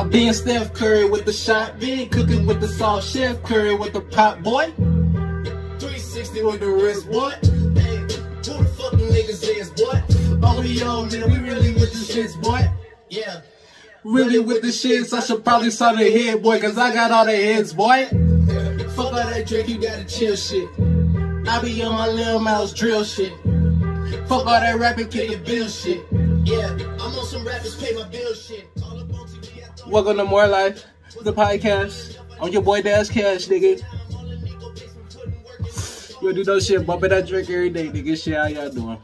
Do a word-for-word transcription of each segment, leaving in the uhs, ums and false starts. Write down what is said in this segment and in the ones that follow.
I been Steph Curry with the shot, been cooking with the salt, Chef Curry with the pop, boy. three sixty with the wrist, boy. Hey, who the fucking niggas is, boy? Oh, yo, man, we really with the shits, boy. Yeah. Really with the shits, I should probably start a hit, boy, cause I got all the hits, boy. Fuck all that drink, you gotta chill shit. I be on my little mouse drill shit. Fuck all that rapping, pay your bill shit. Yeah, I'm on some rappers, pay my bill shit. Welcome to More Life, the podcast. I'm your boy Dash Cash, nigga. You do those shit, bumping that drink every day, nigga. Shit, how y'all doing?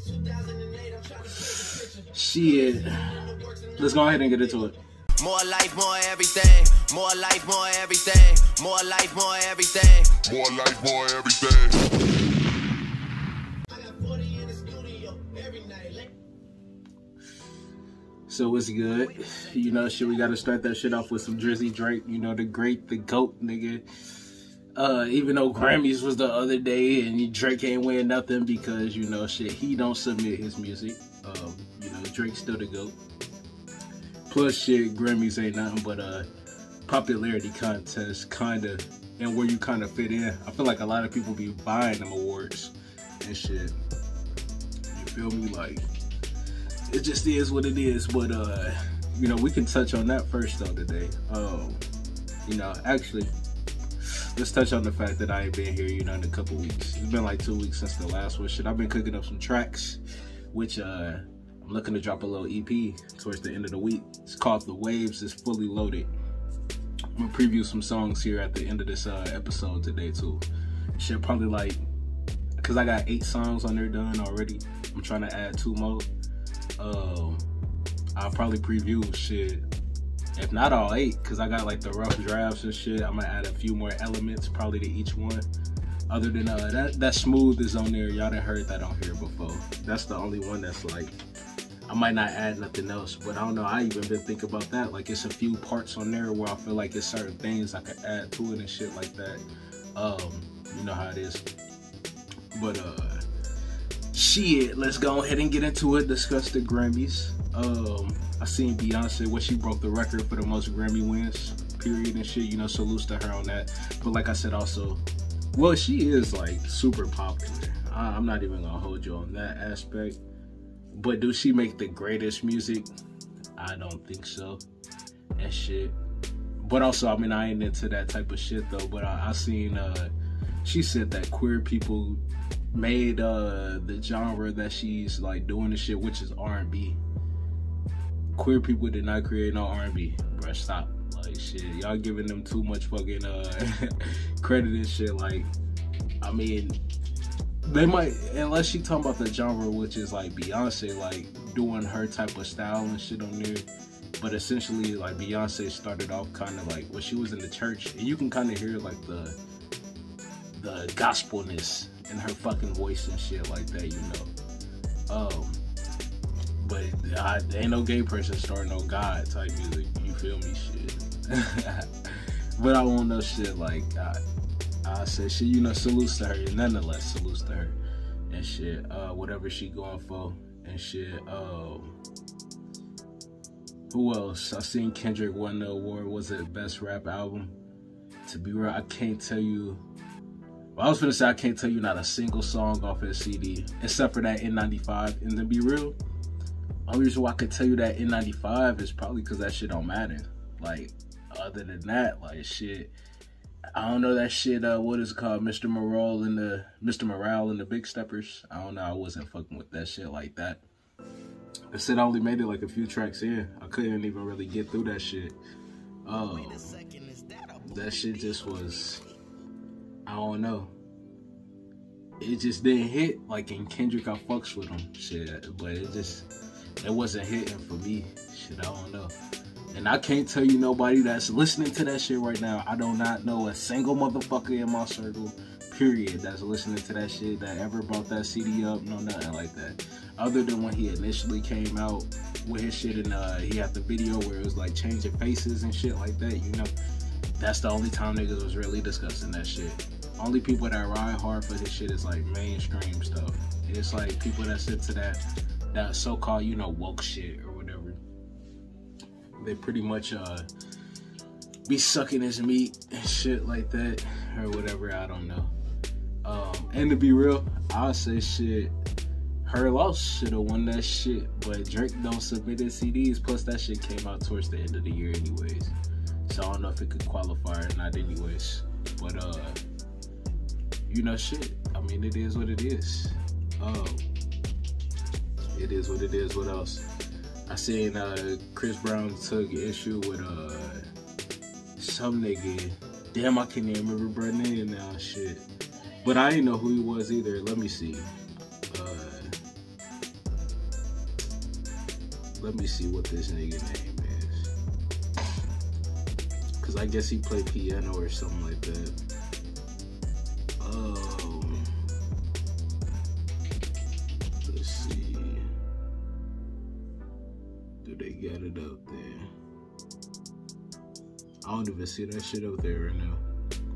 Shit. Let's go ahead and get into it. More life, more everything. More life, more everything. More life, more everything. More life, more everything. I got forty in the studio every night. So what's good? You know, shit, we gotta start that shit off with some Drizzy Drake. You know, the great, the GOAT, nigga. Uh, even though Grammys was the other day and Drake ain't win nothing because, you know, shit, he don't submit his music. Um, you know, Drake's still the GOAT. Plus, shit, Grammys ain't nothing but a popularity contest, kind of, and where you kind of fit in. I feel like a lot of people be buying them awards and shit. You feel me? Like, it just is what it is. But, uh, you know, we can touch on that first, though, today. Um, you know, actually, let's touch on the fact that I ain't been here, you know, in a couple weeks. It's been like two weeks since the last one. Shit, I've been cooking up some tracks, which, uh, I'm looking to drop a little E P towards the end of the week. It's called The Waves. It's fully loaded. I'm gonna preview some songs here at the end of this uh, episode today too. Shit, probably like, cause I got eight songs on there done already. I'm trying to add two more. Um, I'll probably preview shit, if not all eight, cause I got like the rough drafts and shit. I'm gonna add a few more elements probably to each one. Other than uh, that, that Smooth is on there. Y'all done heard that on here before. That's the only one that's like, I might not add nothing else, but I don't know. I even been thinking about that. Like, it's a few parts on there where I feel like it's certain things I could add to it and shit like that. Um, you know how it is. But, uh, shit, let's go ahead and get into it. Discuss the Grammys. Um, I seen Beyonce, where she broke the record for the most Grammy wins, period, and shit. You know, salutes to her on that. But like I said, also, well, she is, like, super popular. I I'm not even gonna hold you on that aspect. But do she make the greatest music? I don't think so. And shit. But also, I mean, I ain't into that type of shit though. But I, I seen, uh, she said that queer people made uh, the genre that she's like doing the shit, which is R and B. Queer people did not create no R and B. Bruh, stop. Like, shit, y'all giving them too much fucking uh, credit and shit. Like, I mean, they might, unless she talking about the genre, which is like Beyonce, like doing her type of style and shit on there. But essentially, like, Beyonce started off kind of like when she was in the church, and you can kind of hear like the the gospelness in her fucking voice and shit like that, you know. Um, but I, there ain't no gay person starting no God type music. You feel me? Shit. But I want no shit like. I, I said shit, you know, salutes to her, nonetheless, salutes to her and shit, uh, whatever she going for and shit. Um, who else? I seen Kendrick won the award, was it best rap album? To be real, I can't tell you, well, I was gonna say I can't tell you not a single song off his C D, except for that N ninety-five, and to be real, only reason why I could tell you that N ninety-five is probably because that shit don't matter. Like, other than that, like, shit, I don't know that shit, uh, what is it called, Mister Morale and the, Mister Morale and the Big Steppers. I don't know, I wasn't fucking with that shit like that. I said I only made it like a few tracks in. I couldn't even really get through that shit. Um, that shit just was, I don't know. It just didn't hit, like in Kendrick, I fucks with him, shit, but it just, it wasn't hitting for me, shit, I don't know. And I can't tell you nobody that's listening to that shit right now. I do not know a single motherfucker in my circle, period, that's listening to that shit that ever brought that C D up. No, nothing like that. Other than when he initially came out with his shit and uh, he had the video where it was like changing faces and shit like that, you know. That's the only time niggas was really discussing that shit. Only people that ride hard for this shit is like mainstream stuff. It's like people that's into that, that so-called, you know, woke shit or whatever. they pretty much uh be sucking his meat and shit like that or whatever. I don't know. Um, and to be real, I'll say shit. Her Loss should have won that shit, but Drake don't submit his C Ds. Plus, that shit came out towards the end of the year, anyways. So I don't know if it could qualify or not, anyways. But uh, you know, shit. I mean, it is what it is. Um, it is what it is. What else? I seen uh, Chris Brown took issue with uh some nigga. Damn, I can't even remember bro name now. Shit. But I didn't know who he was either. Let me see. Let me see what this nigga name is. Cause I guess he played piano or something like that. Oh, let's see. Do they got it up there? I don't even see that shit up there right now.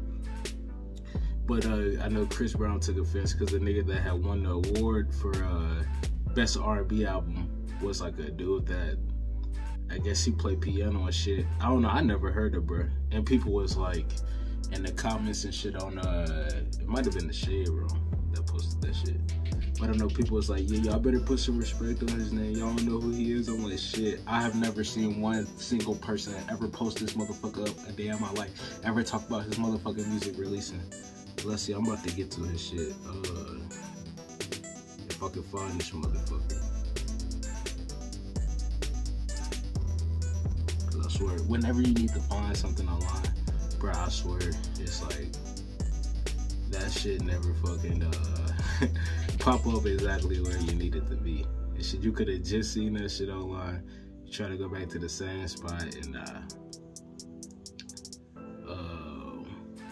But uh, I know Chris Brown took offense because the nigga that had won the award for uh, Best R and B Album was like a dude that I guess he played piano and shit. I don't know. I never heard of bro. And people was like in the comments and shit on uh, it might have been the Shade Room that posted that shit. But I know people was like, yeah, y'all better put some respect on his name. Y'all don't know who he is. I'm like, shit. I have never seen one single person ever post this motherfucker up a day in my life. Ever talk about his motherfucking music releasing. Let's see. I'm about to get to his shit. Uh, if I can find this motherfucker. I swear, whenever you need to find something online, bro, I swear, it's like, that shit never fucking uh, pop up exactly where you need it to be. And shit, you could have just seen that shit online. You try to go back to the same spot and, uh, uh,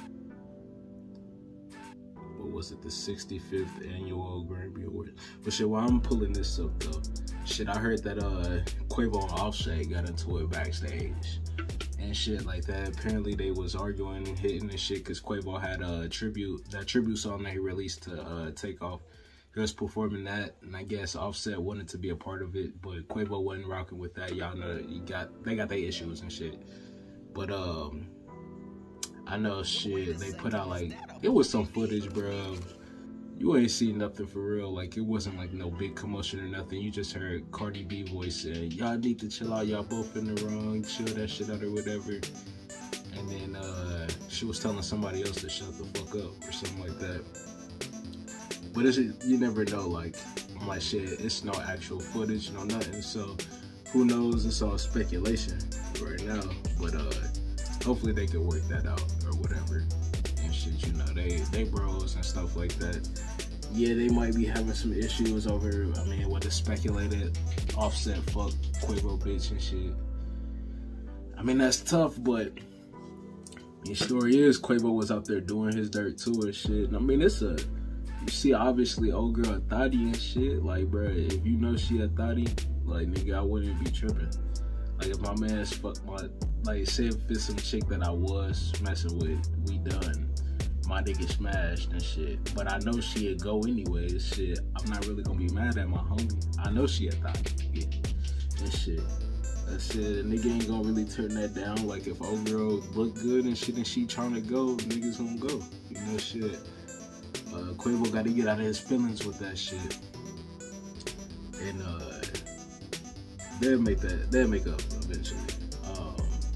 what was it, the sixty-fifth Annual Grammy Award? But shit, while I'm pulling this up, though, shit, I heard that uh, Quavo and Offset got into it backstage and shit like that. Apparently, they was arguing and hitting and shit because Quavo had a tribute, that tribute song that he released to uh, Takeoff. He was performing that, and I guess Offset wanted to be a part of it, but Quavo wasn't rocking with that. Y'all know you got they got their issues and shit. But um, I know shit. They put out like it was some footage, bro. You ain't seen nothing for real. Like, it wasn't like no big commotion or nothing. You just heard Cardi B voice saying, y'all need to chill out. Y'all both in the wrong. Chill that shit out or whatever. And then uh, she was telling somebody else to shut the fuck up or something like that. But it's, you never know. Like, I'm like, shit, it's no actual footage, no nothing. So, who knows? It's all speculation right now. But uh, hopefully they can work that out or whatever. And shit, you know, they they bros and stuff like that. Yeah, they might be having some issues over, I mean, what is speculated Offset fuck Quavo bitch and shit. I mean, that's tough, but the story is Quavo was out there doing his dirt too and shit. And I mean, it's a, you see, obviously, old girl a thotty and shit. Like, bro, if you know she a thotty, like, nigga, I wouldn't be tripping. Like, if my man's fuck my, like, say if it's some chick that I was messing with, we done. My nigga smashed and shit. But I know she'd go anyways, shit. I'm not really gonna be mad at my homie. I know she a thotty, yeah. And shit. That's it. A nigga ain't gonna really turn that down. Like, if old girl look good and shit and she trying to go, niggas gonna go. You know, shit. Uh, Quavo gotta get out of his feelings with that shit. And, uh, they'll make that, they'll make up eventually. Um,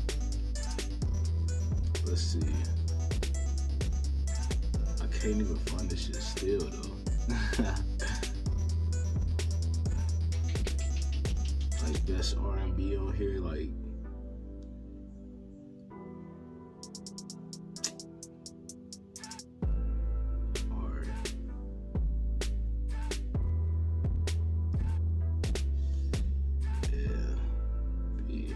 let's see. I can't even find this shit still, though. Like, best R and B on here, like, R. Yeah. B.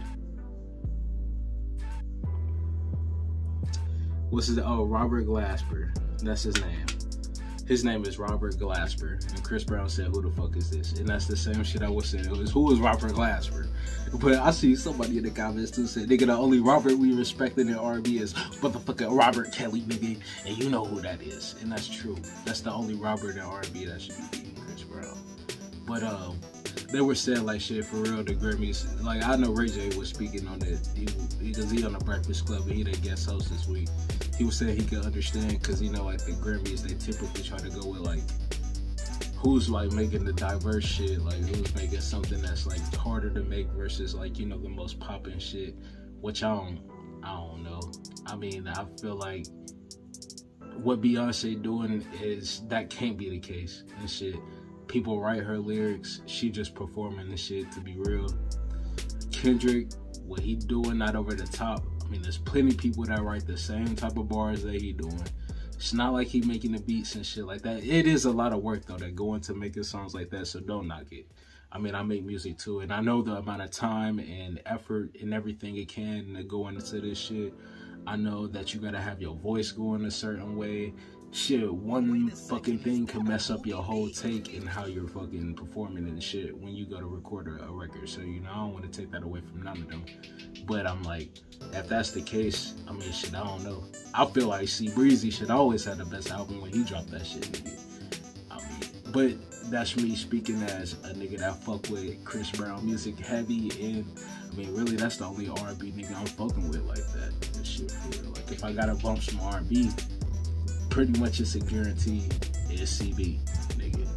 What's his, oh, Robert Glasper. That's his name. His name is Robert Glasper. And Chris Brown said, who the fuck is this? And that's the same shit I was saying. It was, who is Robert Glasper? But I see somebody in the comments too said, nigga, the only Robert we respected in R and B is motherfucking Robert Kelly, nigga. And you know who that is. And that's true. That's the only Robert in R and B that should be beating Chris Brown. But, um, they were saying like shit for real. The Grammys, like I know Ray J was speaking on it because he, he on the Breakfast Club and he the guest host this week. He was saying he could understand because you know like the Grammys they typically try to go with like who's like making the diverse shit, like who's making something that's like harder to make versus like you know the most popping shit, which I don't I don't know. I mean I feel like what Beyonce doing is that can't be the case and shit. People write her lyrics, she just performing the shit, to be real. Kendrick, what he doing, not over the top. I mean, there's plenty of people that write the same type of bars that he doing. It's not like he making the beats and shit like that. It is a lot of work though that go into making songs like that, so don't knock it. I mean, I make music too, and I know the amount of time and effort and everything it can to go into this shit. I know that you gotta have your voice going a certain way. Shit, one fucking thing can mess up your whole take and how you're fucking performing and shit when you go to record a, a record. So, you know, I don't want to take that away from none of them. But I'm like, if that's the case, I mean, shit, I don't know. I feel like C Breezy should always have the best album when he dropped that shit, nigga. I mean, but that's me speaking as a nigga that fuck with Chris Brown music heavy, and I mean, really, that's the only R and B nigga I'm fucking with like that. That shit for real. Like, if I gotta bump some R and B, pretty much it's a guarantee it's C B, nigga.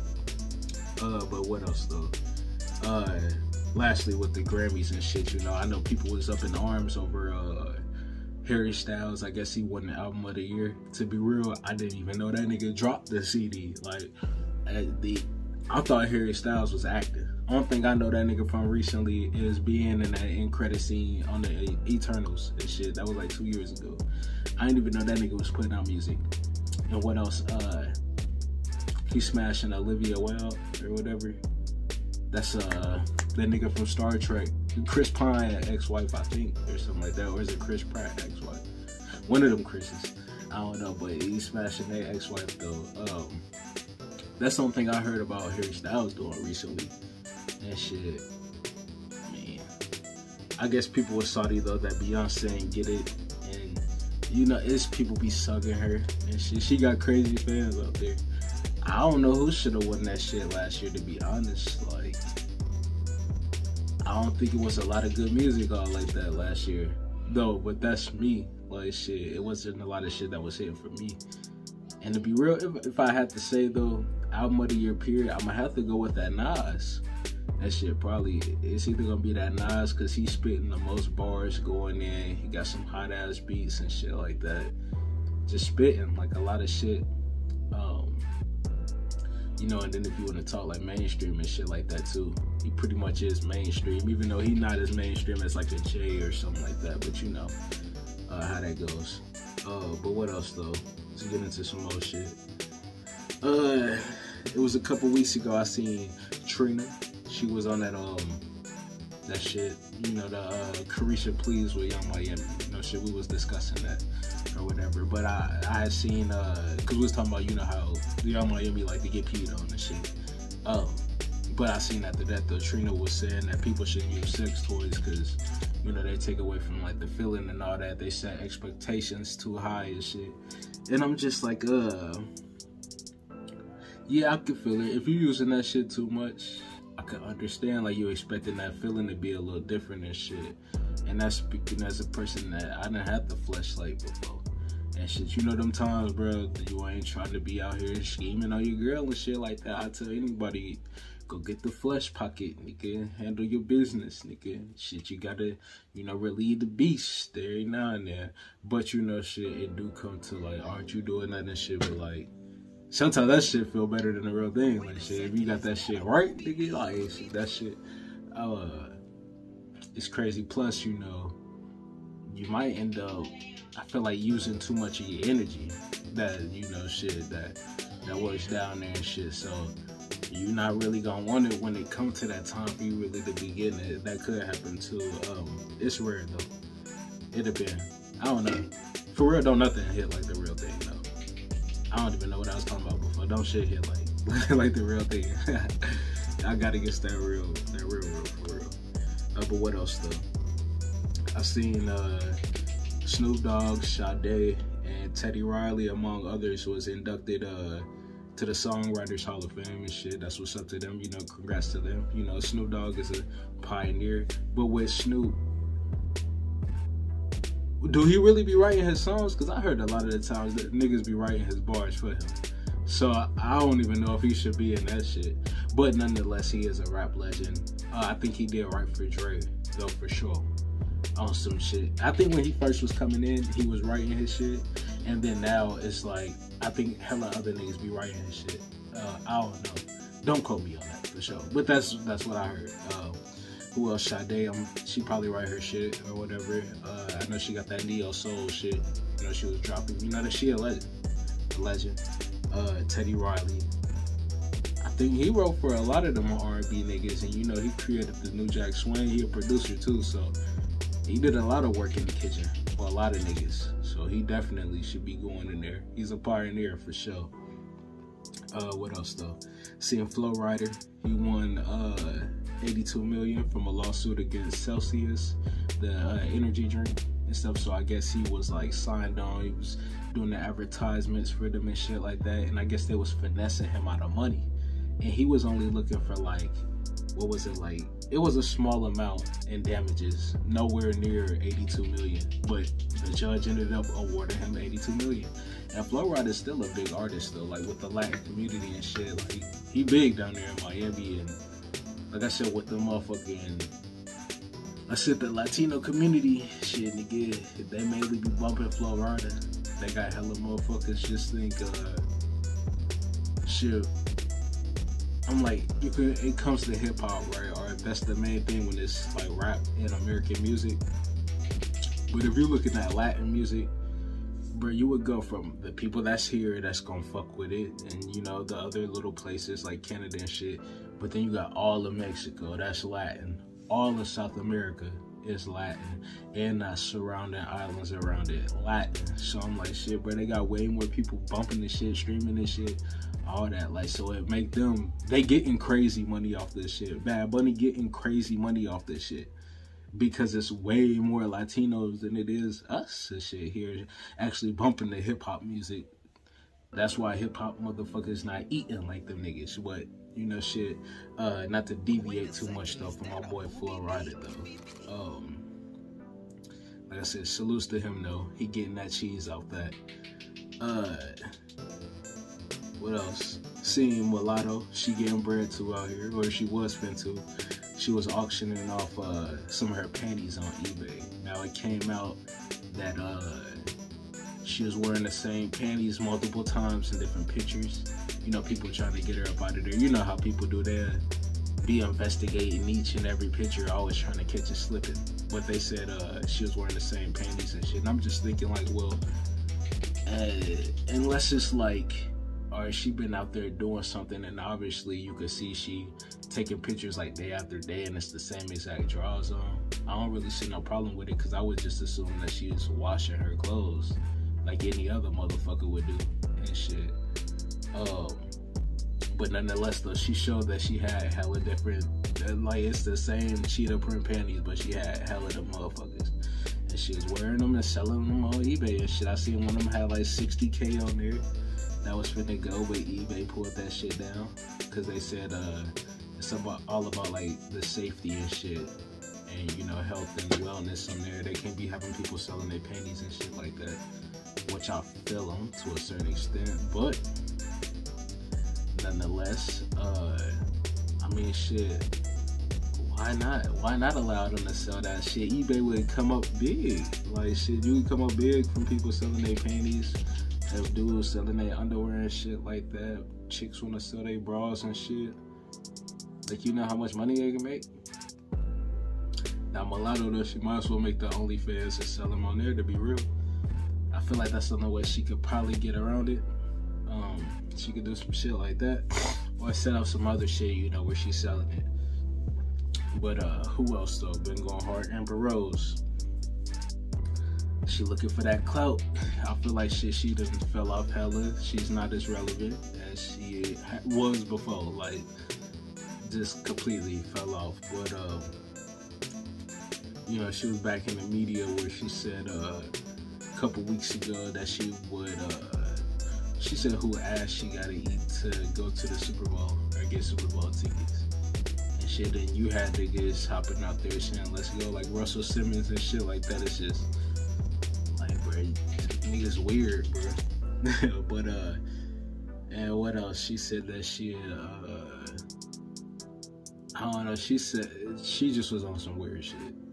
Uh, but what else though? Uh, lastly, with the Grammys and shit, you know, I know people was up in arms over uh Harry Styles. I guess he won the album of the year. To be real, I didn't even know that nigga dropped the C D. Like, uh, the I thought Harry Styles was acting. Only thing I know that nigga from recently is being in that end credit scene on the Eternals and shit. That was like two years ago. I didn't even know that nigga was putting out music. And what else? Uh, he smashing Olivia Wilde or whatever. That's uh that nigga from Star Trek, Chris Pine ex-wife, I think, or something like that. Or is it Chris Pratt ex-wife? One of them Chris's. I don't know, but he's smashing their ex-wife though. Um, that's something I heard about Harry Styles doing recently. And shit, man. I guess people were salty though that Beyonce ain't get it. And you know, it's people be sucking her and shit. She got crazy fans out there. I don't know who should have won that shit last year, to be honest. Like, I don't think it was a lot of good music all like that last year. Though, but that's me. Like, shit, it wasn't a lot of shit that was hitting for me. And to be real, if, if I had to say though, album of the year period, I'm gonna have to go with that Nas. That shit probably, it's either gonna be that Nas because he's spitting the most bars going in. He got some hot ass beats and shit like that. Just spitting like a lot of shit. Um, you know, and then if you want to talk like mainstream and shit like that too, he pretty much is mainstream, even though he's not as mainstream as like a Jay or something like that. But you know uh, how that goes. Uh, but what else though? Let's get into some more shit. Uh, it was a couple weeks ago I seen Trina. She was on that um that shit, you know, the uh, Carisha Please with Young Miami. You know, shit, we was discussing that or whatever. But I I had seen uh, cause we was talking about, you know, how Young Miami like to get peed on and shit. Um, but I seen after that though, Trina was saying that people shouldn't use sex toys because, you know, they take away from like the feeling and all that. They set expectations too high and shit. And I'm just like, uh, yeah, I can feel it. If you're using that shit too much, I can understand like you're expecting that feeling to be a little different and shit. And that's speaking as a person that I didn't have the fleshlight before and shit. You know them times, bro, that you ain't trying to be out here scheming on your girl and shit like that. I tell anybody, go get the flesh pocket, nigga. Handle your business, nigga. Shit, you gotta, you know, relieve the beast every now and then. But you know, shit, it do come to like, aren't you doing that and shit? But like, sometimes that shit feel better than the real thing. Like, shit, if you got that shit right, nigga, like, shit, that shit, uh, it's crazy. Plus, you know, you might end up, I feel like, using too much of your energy. That, you know, shit, that, that works down there and shit. So, you're not really gonna want it when it comes to that time for you really to begin it. That could happen too. Um, it's rare, though. It'd have been, I don't know. For real, don't nothing hit like the real thing, though. I don't even know what I was talking about before. Don't shit hit like like the real thing. I gotta get that real, that real, real for real. Uh, but what else though? I seen uh, Snoop Dogg, Sade, and Teddy Riley, among others, was inducted uh, to the Songwriters Hall of Fame and shit. That's what's up to them. You know, congrats to them. You know, Snoop Dogg is a pioneer. But with Snoop, do he really be writing his songs? Because I heard a lot of the times that niggas be writing his bars for him. So I don't even know if he should be in that shit. But nonetheless, he is a rap legend. Uh, I think he did write for Dre, though, for sure. On some shit. I think when he first was coming in, he was writing his shit. And then now it's like, I think hella other niggas be writing his shit. Uh, I don't know. Don't quote me on that for sure. But that's that's what I heard. Uh, who else? Sade, um, she probably write her shit or whatever. Uh, I know she got that neo soul shit. You know, she was dropping. You know that she a legend. A legend. Uh, Teddy Riley. I think he wrote for a lot of them R and B niggas, and you know he created the New Jack Swing. He a producer too, so he did a lot of work in the kitchen for a lot of niggas. So he definitely should be going in there. He's a pioneer for sure. Uh, what else though? Seeing Flow Rider, he won uh, eighty-two million dollars from a lawsuit against Celsius, the uh, energy drink and stuff. So I guess he was like signed on. He was doing the advertisements for them and shit like that. And I guess they was finessing him out of money. And he was only looking for like, what was it like? It was a small amount in damages, nowhere near eighty-two million. But the judge ended up awarding him eighty-two million. And Flow Rider is still a big artist though, like with the Latin community and shit. Like he big down there in Miami, and like I said, with the motherfucking, I said the Latino community shit, nigga, they mainly be bumping Flow Rider. They got hella motherfuckers just think, uh, shit. I'm like, you could, it comes to hip hop, right? Or that's the main thing when it's like rap and American music. But if you're looking at Latin music, bro, you would go from the people that's here that's gonna fuck with it, and you know, the other little places like Canada and shit. But then you got all of Mexico, that's Latin. All of South America is Latin, and the surrounding islands around it, Latin. So I'm like, shit, bro, they got way more people bumping this shit, streaming this shit, all that. Like, so it make them, they getting crazy money off this shit. Bad Bunny getting crazy money off this shit because it's way more Latinos than it is us and shit here actually bumping the hip hop music. That's why hip hop motherfuckers not eating like them niggas. But you know, shit, uh, not to deviate too much though from my boy Flow Rider though. Um, like I said, salutes to him though. He getting that cheese off that. Uh, what else? Seeing Mulatto, she getting bread too out here, or she was fin to. She was auctioning off uh, some of her panties on eBay. Now it came out that uh, she was wearing the same panties multiple times in different pictures. You know, people trying to get her up out of there. You know how people do that. Be investigating each and every picture, always trying to catch it slipping. But they said uh, she was wearing the same panties and shit. And I'm just thinking like, well, uh, unless it's like, or she been out there doing something, and obviously you could see she taking pictures like day after day and it's the same exact draws on. I don't really see no problem with it because I would just assume that she's washing her clothes like any other motherfucker would do and shit. Um, but nonetheless though, she showed that she had hella different, like it's the same cheetah print panties, but she had hella them motherfuckers. And she was wearing them and selling them on eBay and shit. I seen one of them had like sixty K on there. That was finna go, but eBay pulled that shit down because they said uh, it's about, all about like the safety and shit, and you know, health and wellness on there. They can't be having people selling their panties and shit like that, which I feel them to a certain extent. But nonetheless, uh, I mean, shit, why not? Why not allow them to sell that shit? eBay would come up big. Like shit, you would come up big from people selling their panties. Have dudes selling their underwear and shit like that. Chicks want to sell their bras and shit. Like, you know how much money they can make? Now, Mulatto, though, she might as well make the OnlyFans and sell them on there, to be real. I feel like that's the only way she could probably get around it. Um, she could do some shit like that. Or set up some other shit, you know, where she's selling it. But, uh, who else, though? Been going hard. Amber Rose. She looking for that clout. I feel like shit, she done fell off hella. She's not as relevant as she was before. Like, just completely fell off. But, um, you know, she was back in the media where she said uh, a couple weeks ago that she would uh, she said who ass she gotta eat to go to the Super Bowl or get Super Bowl tickets. And shit, then you had niggas hopping out there saying, let's go, like Russell Simmons and shit like that. It's just, like, bro, niggas weird, bro. But, uh, and what else? She said that she, uh, I don't know, she said, she just was on some weird shit.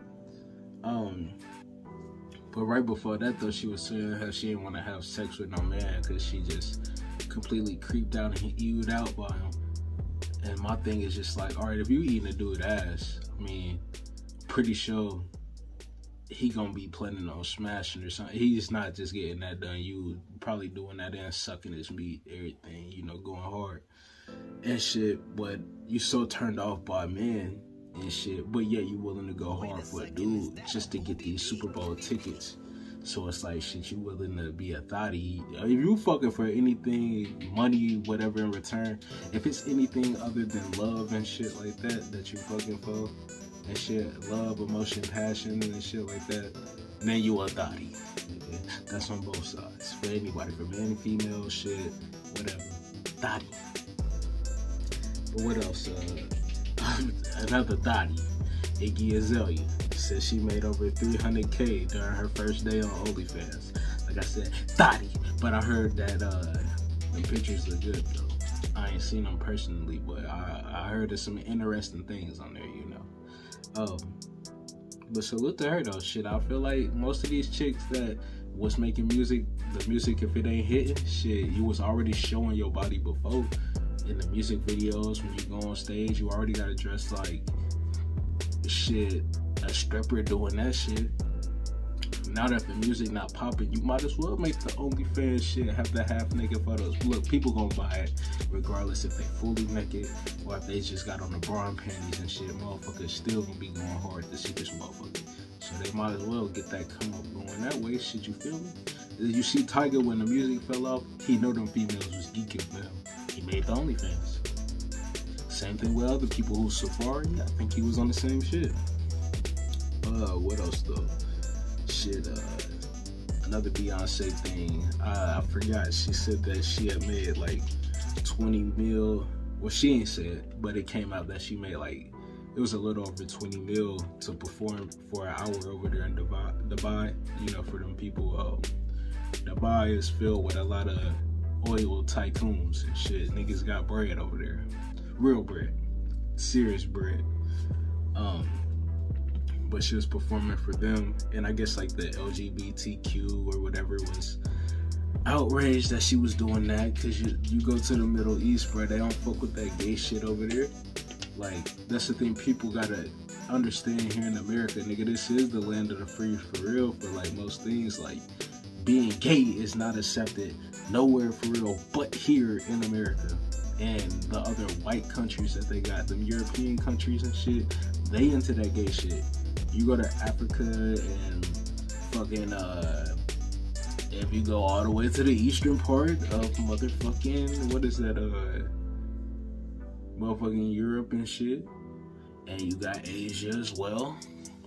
Um, but right before that, though, she was saying how she didn't want to have sex with no man because she just completely creeped out and ewed out by him. And my thing is just like, all right, if you eating a dude ass, I mean, pretty sure he gonna be planning on smashing or something. He's not just getting that done. You probably doing that and sucking his meat, everything, you know, going hard and shit. But you so turned off by men and shit, but yet you willing to go hard for a dude just to get these Super Bowl tickets. So it's like, shit, you willing to be a thotty. If you fucking for anything, money, whatever in return, if it's anything other than love and shit like that, that you fucking for, and shit, love, emotion, passion, and shit like that, then you a thotty. That's on both sides. For anybody, for men, female, shit, whatever. Thotty. But what else? Uh, another thotty, Iggy Azalea, said she made over three hundred K during her first day on OnlyFans. Like I said, thotty. But I heard that uh, the pictures look good though. I ain't seen them personally, but I, I heard there's some interesting things on there, you know. Oh, but salute to her though. Shit, I feel like most of these chicks that was making music, the music, if it ain't hitting, shit, you was already showing your body before. In the music videos, when you go on stage, you already gotta dress like shit, a stripper doing that shit. Now that the music not popping, you might as well make the OnlyFans shit, have the half naked photos. Look, people gonna buy it regardless if they fully naked or if they just got on the bra and panties and shit. Motherfuckers still gonna be going hard to see this motherfucker. So they might as well get that come up going that way. Shit, you feel me? You see Tiger, when the music fell off, he know them females was geeking for him. He made the OnlyFans. Same thing with other people who Safari. I think he was on the same shit. Uh, what else though? Shit, uh, another Beyonce thing. Uh, I forgot. She said that she had made like twenty mil. Well, she ain't said, but it came out that she made like, it was a little over twenty mil to perform for an hour over there in Dubai. Dubai, you know, for them people. Um, Dubai is filled with a lot of oil tycoons and shit. Niggas got bread over there. Real bread. Serious bread. Um, but she was performing for them, and I guess like the L G B T Q or whatever was outraged that she was doing that, because you, you go to the Middle East, bro, they don't fuck with that gay shit over there. Like, that's the thing people gotta understand here in America, nigga. This is the land of the free for real. For like most things, like being gay is not accepted nowhere for real but here in America. And the other white countries that they got, them European countries and shit, they into that gay shit. You go to Africa and fucking uh if you go all the way to the eastern part of motherfucking, what is that, uh motherfucking Europe and shit, and you got Asia as well.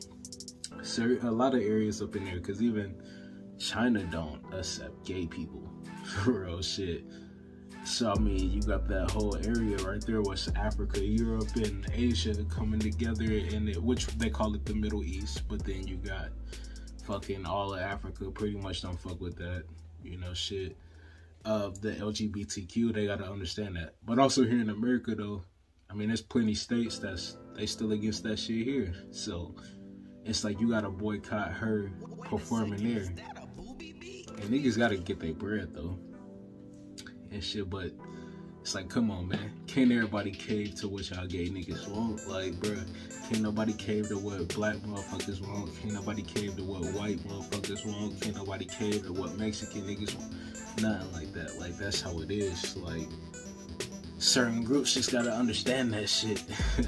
So a lot of areas up in there, because even China don't accept gay people for real shit. So I mean, you got that whole area right there, West Africa, Europe, and Asia coming together, in it, which they call it the Middle East. But then you got fucking all of Africa pretty much don't fuck with that, you know, shit. Of the L G B T Q, they gotta understand that. But also here in America though, I mean, there's plenty states that's they still against that shit here. So it's like you gotta boycott her performing there. And niggas gotta get their bread though and shit. But it's like, come on, man, can't everybody cave to what y'all gay niggas want? Like, bruh, can't nobody cave to what black motherfuckers want. Can't nobody cave to what white motherfuckers want. Can't nobody cave to what Mexican niggas want. Nothing like that. Like, that's how it is. Like, certain groups just gotta understand that shit.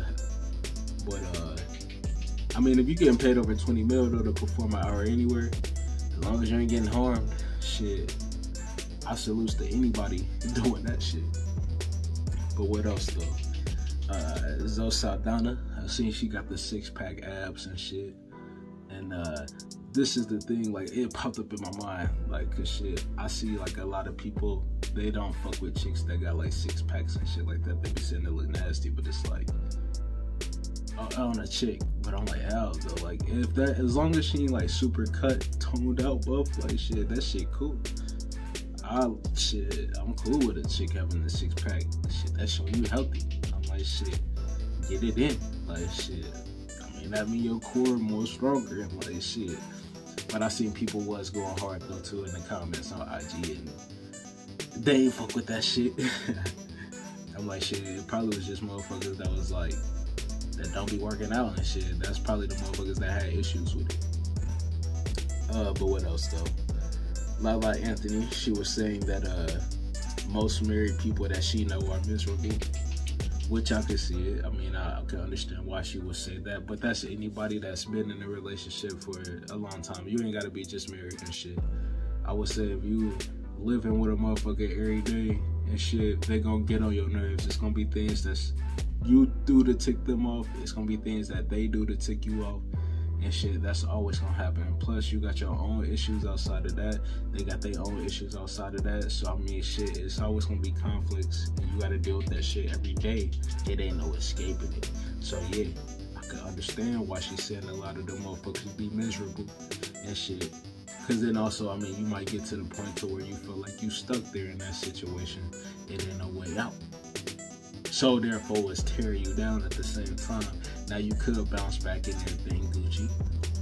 But uh I mean, if you getting paid over twenty mil though to perform an hour anywhere, as long as you ain't getting harmed, shit, I salute to anybody doing that shit. But what else though? Uh Zoe Saldana, I seen she got the six pack abs and shit. And uh this is the thing, like, it popped up in my mind, like, cause shit, I see like a lot of people they don't fuck with chicks that got like six packs and shit like that. They be saying they look nasty, but it's like, I own a chick, but I'm like, how though? Like, if that, as long as she ain't like super cut, toned out buff, like shit, that shit cool. I shit, I'm cool with a chick having a six pack. Shit, that showing you healthy. I'm like, shit, get it in. Like shit, I mean that mean your core more stronger and like shit. But I seen people was going hard though too in the comments on I G and they ain't fuck with that shit. I'm like, shit, it probably was just motherfuckers that was like, that don't be working out and shit. That's probably the motherfuckers that had issues with it. Uh, but what else though? Lala Anthony, she was saying that uh, most married people that she know are miserable, which I could see it. I mean, I, I can understand why she would say that, but that's anybody that's been in a relationship for a long time. You ain't gotta be just married and shit. I would say if you living with a motherfucker every day and shit, they gonna get on your nerves. It's gonna be things that's you do to tick them off. It's gonna be things that they do to tick you off and shit. That's always gonna happen. Plus you got your own issues outside of that. They got their own issues outside of that. So I mean shit, it's always gonna be conflicts and you gotta deal with that shit every day. It ain't no escaping it. So yeah, I can understand why she's saying a lot of them motherfuckers be miserable and shit. Cause then also, I mean, you might get to the point to where you feel like you stuck there in that situation. It ain't no way out. So therefore, it's tearing you down at the same time. Now you could bounce back in everything Gucci.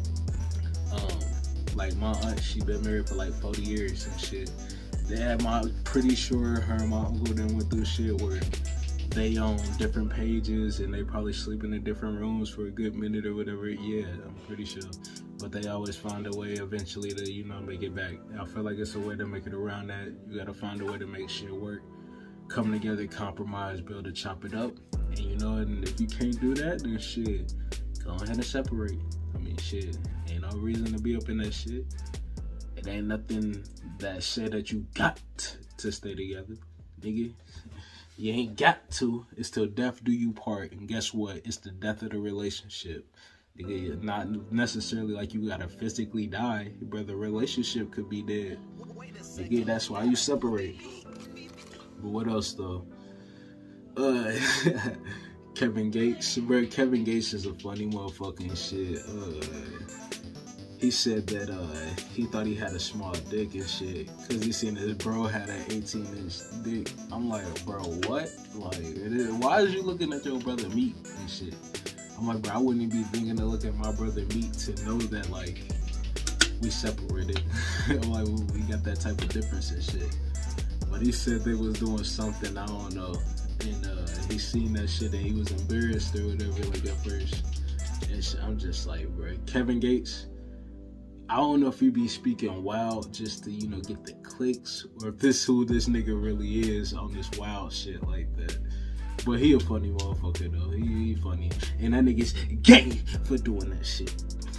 Um, like my aunt, she been married for like forty years and shit. Yeah, I'm pretty sure her and my uncle then went through shit where they own different pages and they probably sleeping in different rooms for a good minute or whatever. Yeah, I'm pretty sure. But they always find a way eventually to, you know, make it back. I feel like it's a way to make it around that. You gotta find a way to make shit work. Come together, compromise, build to chop it up. And you know, and if you can't do that, then shit, go ahead and separate. I mean, shit, ain't no reason to be up in that shit. It ain't nothing that say that you got to stay together, nigga. You ain't got to. It's till death do you part. And guess what? It's the death of the relationship. Nigga, not necessarily like you gotta physically die, but the relationship could be dead. Nigga, that's why you separate. But what else though? Uh, Kevin Gates, bro. Kevin Gates is a funny motherfucking shit. Uh, he said that uh, he thought he had a small dick and shit, cause he seen his bro had an eighteen inch dick. I'm like, bro, what? Like, it is, why is you looking at your brother meat and shit? I'm like, bro, I wouldn't even be thinking to look at my brother meat to know that like we separated. Like we got that type of difference and shit. But he said they was doing something, I don't know, and uh, he seen that shit and he was embarrassed or whatever, like at first. And shit, I'm just like, bro, Kevin Gates, I don't know if he be speaking wild just to, you know, get the clicks, or if this who this nigga really is on this wild shit like that. But he a funny motherfucker though, he, he funny. And that nigga's gay for doing that shit.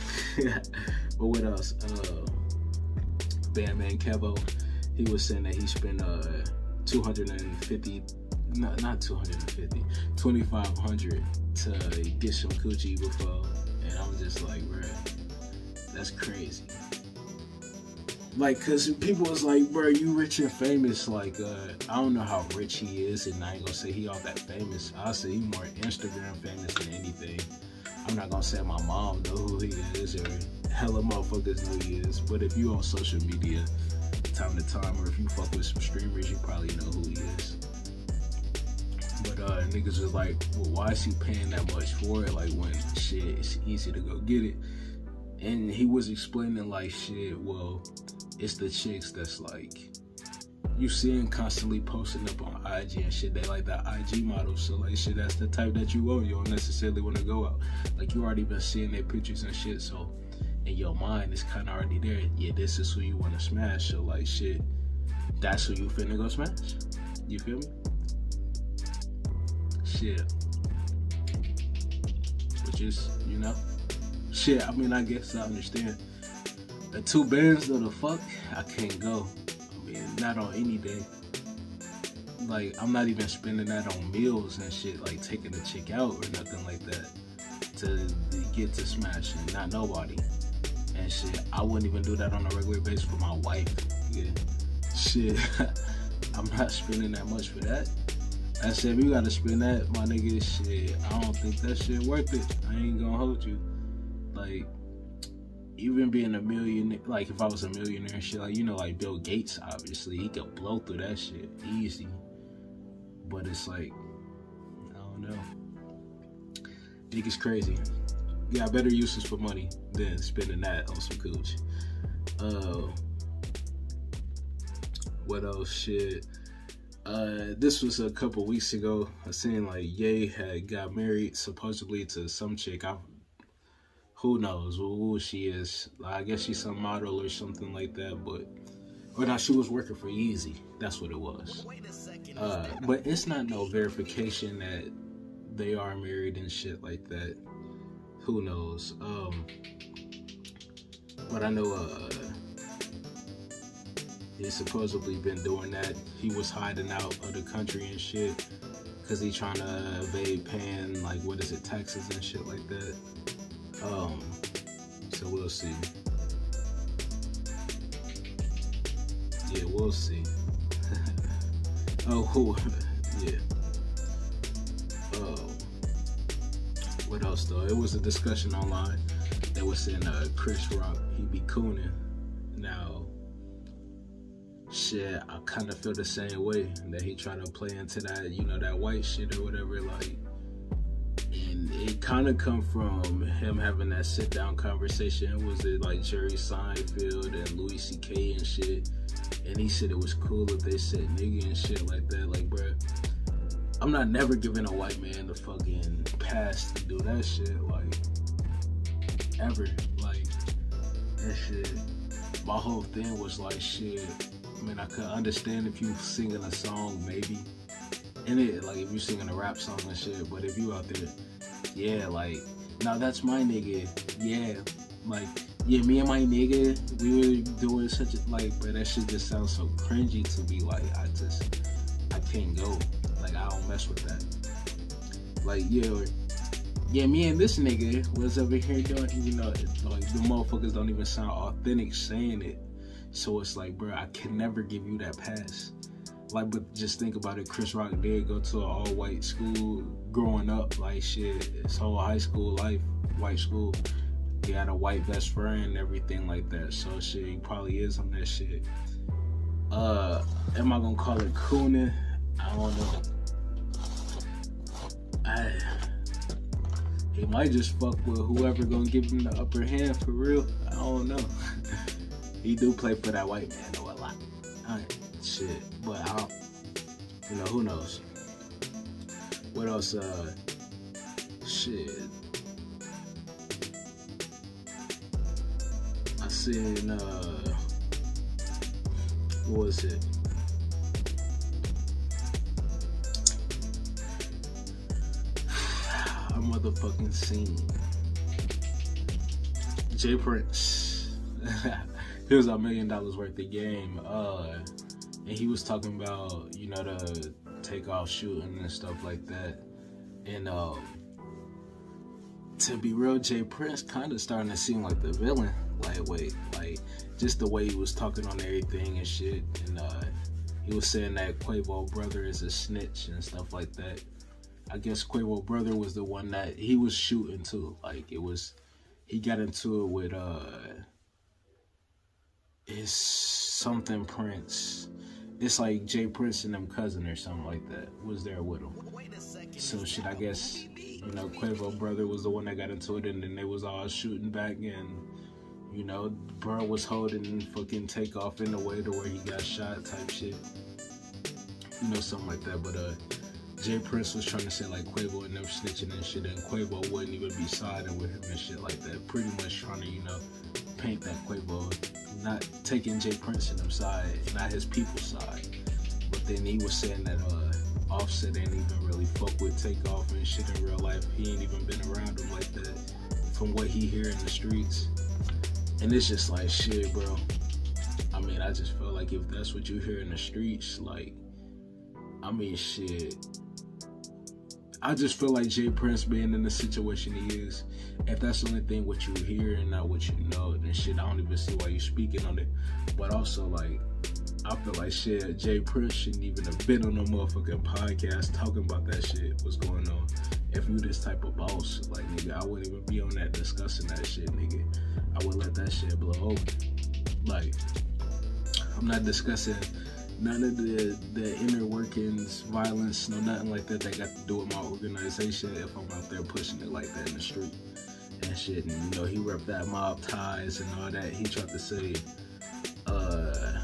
But what else? Uh, Bandman Kevo, he was saying that he spent uh, two hundred fifty, no, not two hundred fifty, twenty-five hundred to get some coochie before. And I'm just like, bruh, that's crazy. Like, cause people was like, bro, you rich and famous. Like, uh, I don't know how rich he is, and I ain't gonna say he all that famous. I'll say he more Instagram famous than anything. I'm not gonna say my mom know who he is, or hella motherfuckers know who he is. But if you on social media time to time, or if you fuck with some streamers, you probably know who he is. But uh, niggas was like, well, why is he paying that much for it? Like, when shit, it's easy to go get it. And he was explaining like, shit, well, it's the chicks that's like, you see him constantly posting up on I G and shit. They like that I G model. So like, shit, that's the type that you want. You don't necessarily want to go out. Like, you already been seeing their pictures and shit. So in your mind, it's kind of already there. Yeah, this is who you want to smash. So like, shit, that's who you finna go smash. You feel me? Shit. Which is, you know, shit, I mean, I guess I understand. The two bands of the fuck, I can't go. I mean, not on any day. Like, I'm not even spending that on meals and shit, like taking a chick out or nothing like that to get to smashing. Not nobody. And shit, I wouldn't even do that on a regular basis for my wife. Yeah. Shit. I'm not spending that much for that. I said, if you gotta spend that, my nigga, shit, I don't think that shit worth it. I ain't gonna hold you. Like, even being a millionaire, like if I was a millionaire and shit, like, you know, like Bill Gates, obviously, he could blow through that shit easy. But it's like, I don't know. Niggas crazy. You got better uses for money than spending that on some cooch. Uh, what else? Shit. Uh, this was a couple weeks ago. I seen like Ye had got married supposedly to some chick. I, who knows who she is? I guess she's some model or something like that. But or not, she was working for Yeezy. That's what it was. Uh, but it's not no verification that they are married and shit like that. Who knows? Um, but I know uh, he's supposedly been doing that. He was hiding out of the country and shit because he trying to evade paying, like, what is it, taxes and shit like that. Um, so we'll see. Yeah, we'll see. Oh, yeah. Oh. What else though? It was a discussion online. They were saying uh, Chris Rock, he be cooning. Now, shit, I kind of feel the same way that he trying to play into that, you know, that white shit or whatever. Like, and it kind of come from him having that sit down conversation. Was it like Jerry Seinfeld and Louis C K and shit? And he said it was cool if they said nigga and shit like that. Like, bruh, I'm not never giving a white man the fucking pass to do that shit, like, ever. Like, that shit, my whole thing was like, shit, I mean, I could understand if you singing a song, maybe, in it, like, if you singing a rap song and shit, but if you out there, yeah, like, now that's my nigga, yeah, like, yeah, me and my nigga, we were doing such a, like, but that shit just sounds so cringy to me, like, I just, I can't go. Like, I don't mess with that. Like, yeah, or, yeah, me and this nigga was over here doing, you know, like, the motherfuckers don't even sound authentic saying it. So it's like, bro, I can never give you that pass. Like, but just think about it. Chris Rock did go to an all-white school growing up. Like, shit, his whole high school life, white school. He had a white best friend and everything like that. So, shit, he probably is on that shit. Uh, am I gonna call it cooning? I don't know. I, he might just fuck with whoever gonna give him the upper hand for real. I don't know. He do play for that white man though a lot. I, shit, but I don't, you know, who knows? What else? Uh, shit. I seen, uh, what was it? I motherfucking seen Jay Prince. He was a million dollars worth of game. Uh, and he was talking about, you know, the takeoff shooting and stuff like that. And um, to be real, Jay Prince kind of starting to seem like the villain. Like, wait, like, just the way he was talking on everything and shit. And uh, he was saying that Quavo brother is a snitch and stuff like that. I guess Quavo brother was the one that he was shooting too. Like, it was, he got into it with, uh, it's something Prince. It's like Jay Prince and them cousin or something like that was there with him. So shit, I guess, you know, Quavo brother was the one that got into it, and then they was all shooting back, and, you know, bro was holding fucking Takeoff in the way to where he got shot type shit. You know, something like that. But uh, Jay Prince was trying to say like Quavo and them snitching and shit, and Quavo wouldn't even be siding with him and shit like that. Pretty much trying to, you know, paint that Quavo not taking Jay Prince in them side, not his people's side. But then he was saying that uh, Offset ain't even really fuck with Takeoff and shit in real life. He ain't even been around him like that from what he hear in the streets. And it's just like, shit, bro. I mean, I just feel like if that's what you hear in the streets, like, I mean, shit. I just feel like Jay Prince being in the situation he is, if that's the only thing what you hear and not what you know, then shit, I don't even see why you speaking on it. But also, like, I feel like shit, Jay Prince shouldn't even have been on no motherfucking podcast talking about that shit, what's going on. If you this type of boss, like, nigga, I wouldn't even be on that discussing that shit, nigga. I would let that shit blow over. Like, I'm not discussing none of the, the inner workings, violence, no nothing like that that got to do with my organization if I'm out there pushing it like that in the street and shit. And, you know, he repped that mob ties and all that. He tried to say, uh,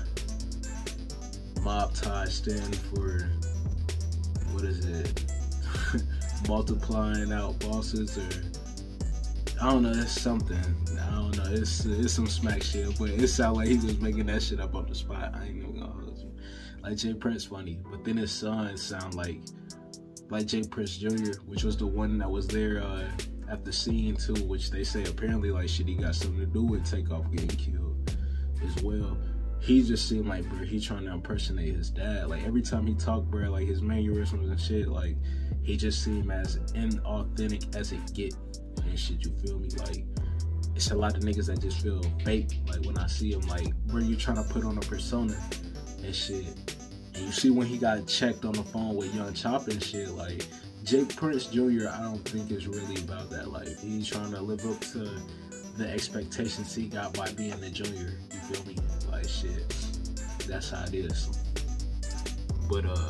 mob ties stand for, what is it? Multiplying out bosses, or I don't know, it's something. I don't know, it's it's some smack shit, but it sounded like he was making that shit up on the spot. I ain't even gonna hold you. Like, Jay Prince funny, but then his son sound like like Jay Prince Junior, which was the one that was there uh, at the scene too, which they say apparently like shit he got something to do with Takeoff getting killed as well. He just seemed like, bro, he trying to impersonate his dad. Like, every time he talked, bro, like, his mannerisms and shit, like, he just seemed as inauthentic as it get and shit, you feel me? Like, it's a lot of niggas that just feel fake, like, when I see him, like, bro, you trying to put on a persona and shit. And you see when he got checked on the phone with Young Chop and shit, like, Jay Prince Junior, I don't think is really about that life. He's trying to live up to the expectations he got by being the junior, you feel me? Like, shit, that's how it is. But, uh,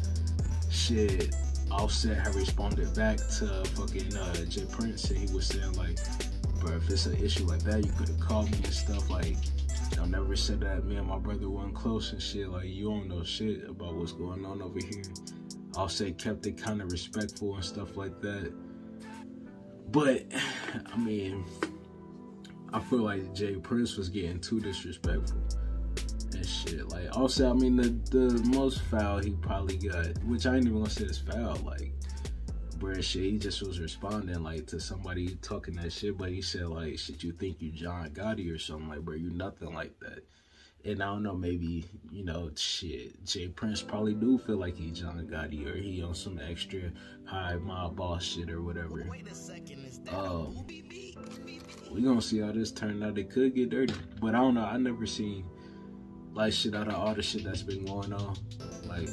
shit, Offset had responded back to fucking uh, Jay Prince, and he was saying, like, bro, if it's an issue like that, you could have called me and stuff. Like, I never said that me and my brother weren't close and shit. Like, you don't know shit about what's going on over here. Offset kept it kind of respectful and stuff like that. But, I mean, I feel like Jay Prince was getting too disrespectful and shit. Like, also, I mean, the, the most foul he probably got, which I ain't even gonna say is foul, like, bruh, shit, he just was responding, like, to somebody talking that shit, but he said, like, shit, you think you John Gotti or something, like, bro, you nothing like that. And I don't know, maybe, you know, shit, Jay Prince probably do feel like he John Gotti, or he on some extra high mob boss shit or whatever. Um, we gonna see how this turned out. It could get dirty, but I don't know. I never seen like shit out of all the shit that's been going on. Like,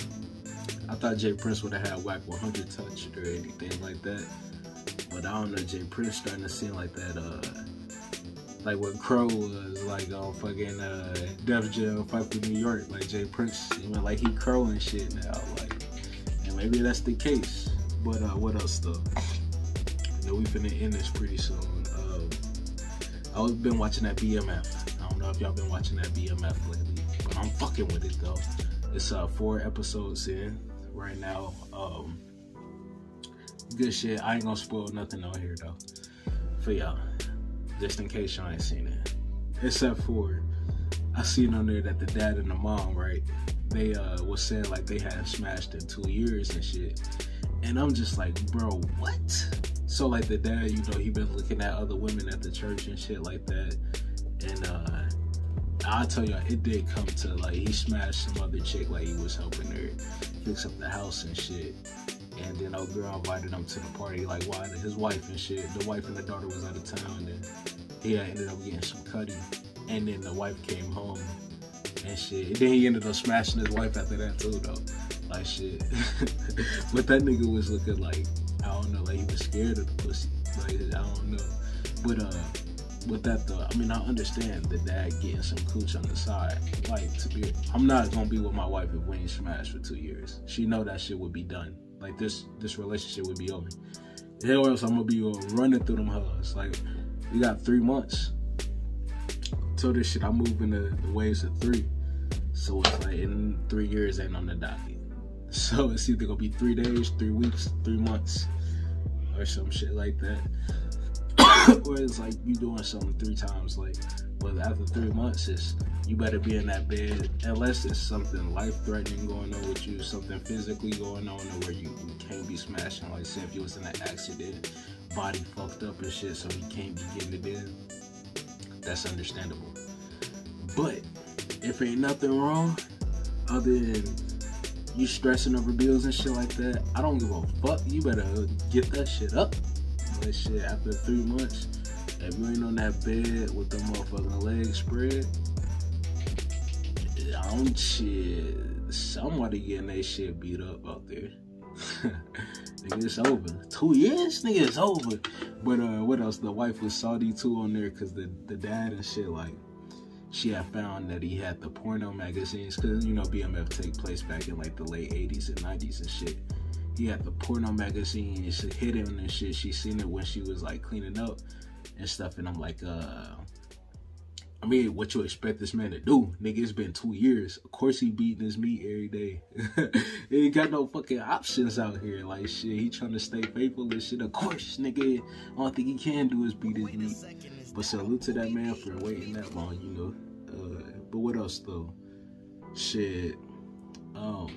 I thought Jay Prince would have had Whack one hundred touch or anything like that, but I don't know. Jay Prince starting to seem like that. Uh, like what Crow was like on fucking uh, Def Jam Fight for New York. Like Jay Prince, you know, like he Crow and shit now. Like, and maybe that's the case. But uh, what else though? You know, we finna end this pretty soon. I've been watching that B M F. I don't know if y'all been watching that B M F lately, but I'm fucking with it though. It's uh four episodes in right now. Um, good shit. I ain't gonna spoil nothing on here though for y'all, just in case y'all ain't seen it. Except for I seen on there that the dad and the mom, right? They uh was saying like they hadn't smashed in two years and shit, and I'm just like, bro, what? So, like, the dad, you know, he been looking at other women at the church and shit like that. And, uh, I'll tell y'all, it did come to, like, he smashed some other chick, like, he was helping her fix up the house and shit. And then old girl invited him to the party, like, why? His wife and shit. The wife and the daughter was out of town, and he had ended up getting some cutty. And then the wife came home and shit. And then he ended up smashing his wife after that, too, though. Like, shit. But that nigga was looking like, I don't know, like he was scared of the pussy. Like, I don't know. But uh with that though, I mean, I understand the dad getting some cooch on the side. Like, to be, I'm not gonna be with my wife if we ain't smashed for two years. She know that shit would be done. Like, this this relationship would be over. Hell else I'm gonna be uh, running through them hoes. Like, we got three months. So this shit, I move in the, the waves of three. So it's like in three years ain't on the docket. So it's either gonna be three days, three weeks, three months, or some shit like that. Or it's like you doing something three times, like, but after three months, it's you better be in that bed, unless it's something life-threatening going on with you, something physically going on, or where you, you can't be smashing. Like, say if you was in an accident, body fucked up and shit, so you can't be getting it in. That's understandable. But if ain't nothing wrong, other than you stressing over bills and shit like that, I don't give a fuck. You better get that shit up. Like, shit, after three months, if you ain't on that bed with the motherfucking legs spread, I don't shit. Somebody getting their shit beat up out there. Nigga, it's over. Two years? Nigga, it's over. But uh, what else? The wife was salty too on there because the, the dad and shit, like, she had found that he had the porno magazines because, you know, B M F take place back in like the late eighties and nineties and shit. He had the porno magazine and shit hidden and shit. She seen it when she was like cleaning up and stuff. And I'm like, uh, I mean, what you expect this man to do? Nigga, it's been two years. Of course he beating his meat every day. He ain't got no fucking options out here. Like, shit, he trying to stay faithful and shit. Of course, nigga, all thing he can do is beat his meat. But salute to that man for waiting that long, you know. Uh, but what else, though? Shit. Um,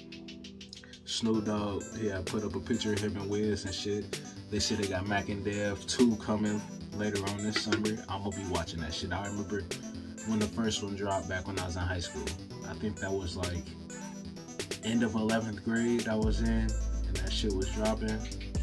Snoop Dogg, yeah, put up a picture of him and Wiz and shit. They said they got Mac and Dev two coming later on this summer. I'm gonna be watching that shit. I remember when the first one dropped back when I was in high school. I think that was like end of eleventh grade I was in, and that shit was dropping.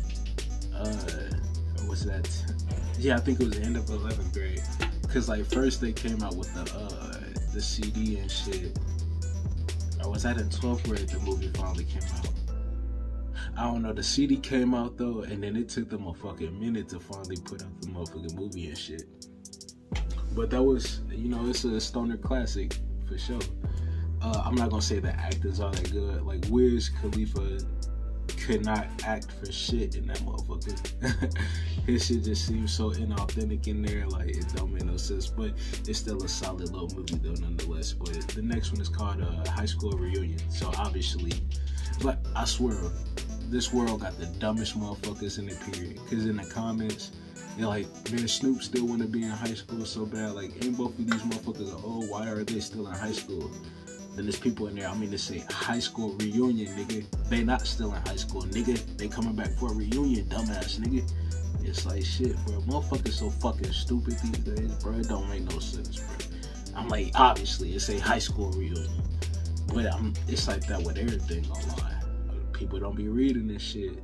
Uh, what's that? Yeah, I think it was the end of eleventh grade. Cause like first they came out with the uh, the C D and shit. Or was that in twelfth grade the movie finally came out? I don't know, the C D came out though, and then it took them a fucking minute to finally put out the motherfucking movie and shit. But that was, you know, it's a stoner classic for sure. Uh, I'm not gonna say the acting's all that good. Like Wiz Khalifa could not act for shit in that motherfucker. His shit just seems so inauthentic in there, like it don't make no sense. But it's still a solid little movie though, nonetheless. But the next one is called uh, High School Reunion. So obviously, like I swear, this world got the dumbest motherfuckers in it, period. Cause in the comments, they're like, man, Snoop still want to be in high school so bad. Like, ain't both of these motherfuckers are old? Why are they still in high school? Then there's people in there, I mean, to say high school reunion, nigga. They not still in high school, nigga. They coming back for a reunion, dumbass, nigga. It's like, shit, bro. Motherfuckers so fucking stupid these days, bro. It don't make no sense, bro. I'm like, obviously, it's a high school reunion. But I'm, it's like that with everything online. People don't be reading this shit.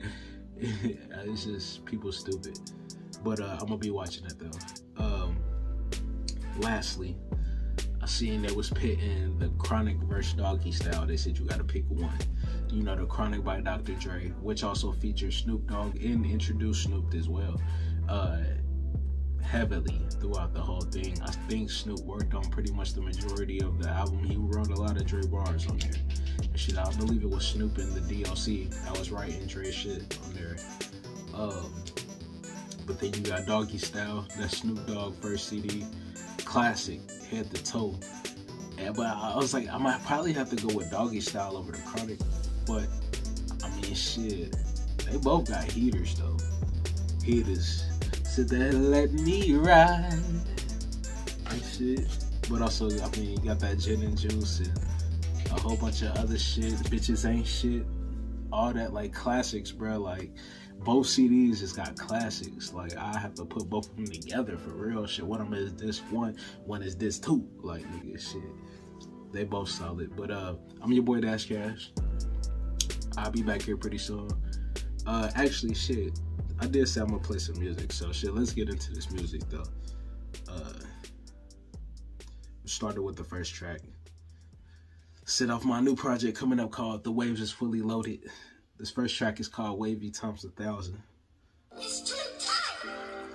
It's just people stupid. But uh, I'm gonna be watching it though. Um, lastly, I seen they was pitting the Chronic versus Doggy Style. They said you gotta pick one. You know, the Chronic by Doctor Dre, which also features Snoop Dogg and introduced Snoop as well. Uh, heavily throughout the whole thing. I think Snoop worked on pretty much the majority of the album. He wrote a lot of Dre bars on there. And shit, I believe it was Snoop and the D L C that was writing Dre shit on there. Um, but then you got Doggy Style, that's Snoop Dogg first C D, classic, head to toe. And, but I was like, I might probably have to go with Doggy Style over the Chronic. But I mean, shit, they both got heaters though. Heaters. Sit there and let me ride and shit. But also, I mean, you got that Gin and Juice and a whole bunch of other shit. Bitches Ain't Shit. All that, like, classics, bro. Like, both C Ds just got classics. Like, I have to put both of them together for real shit. One of them is this one, one is this two. Like, nigga, shit. They both solid. But, uh, I'm your boy, Dash Cash. I'll be back here pretty soon. Uh, actually, shit. I did say I'm gonna play some music, so shit, let's get into this music though. Uh, started with the first track. Set off my new project coming up called The Waves Is Fully Loaded. This first track is called Wavy Times a Thousand. It's too tight.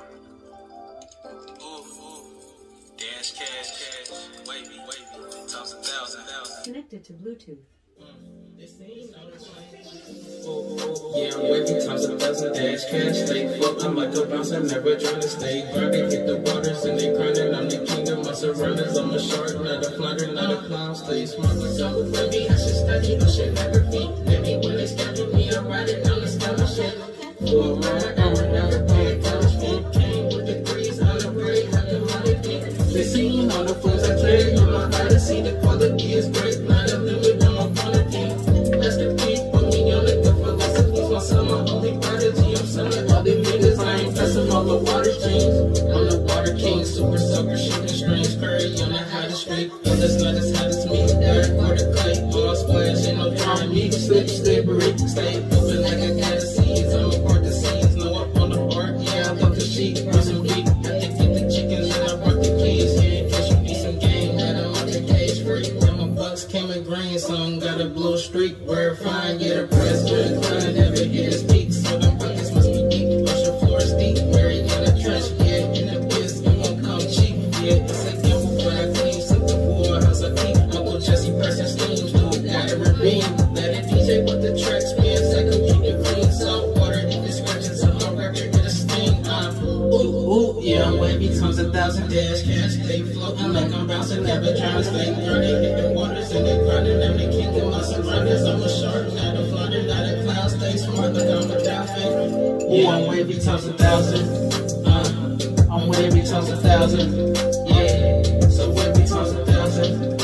Ooh, ooh. Dash Cash, Cash, Wavy, Wavy, times a thousand, thousand. Connected to Bluetooth. Yeah, I'm wavy times a thousand, dash cash, stay fuck. I'm like a bouncer, never trying to stay grinding. Hit the waters and they grinding. I'm the king of my surroundings. I'm a shark, not a flounder, not a clown. Stay smart, but so wavy. I should study, I should never be. Maybe when they study me, I'm riding down the sky, shit. For a ride, I would never pay a college fee. Came with the breeze, on the break, how can money be? They seen all the fools I trade. On my heart, I see the quality is great. Not a limit on my quality. That's the beat, put me on the good philosophies. My son, my only prodigy. I'm selling all the niggas, I ain't pressing all the water streams. I'm the water king, super sucker, shooting strings. Curry on the hottest street. But that's not as hot as me. Eric or the clay, all splash, ain't no drawing me. Slip, slippery, stay open like I got seeds. I'm a part the seeds, no up on the bark. Yeah, I love the sheep, brought some beef. Had to get the chickens and I brought the keys. Yeah, in case you need some game, had them on the cage free. bucks came in green, some got a blue streak. Verifying, yeah, the press good grind, never hit his peak. So them pockets must be deep, ocean floor is deep. Mary in the trench, yeah, in the biz, it won't come cheap. Yeah, it's a gamble, but I clean, something for a house I keep. Uncle Jesse pressing steams, do water ravine. Let it D J with the track spin, second keep it clean. Salt water, if it's scratches on my record, get a sting. Uh, ooh, ooh, yeah, I'm wavy, times a thousand dash cash. Stay floating like I'm bouncing, never trying to stay grounded. Hitting waters and they grinding, I'm the king of my surroundings. I'm a shark, not a flounder, not a clown. Stay smart, look, I'm a dolphin. Yeah, I'm wavy, times a thousand. Uh, I'm wavy, times a thousand. Yeah, so wavy, times a thousand.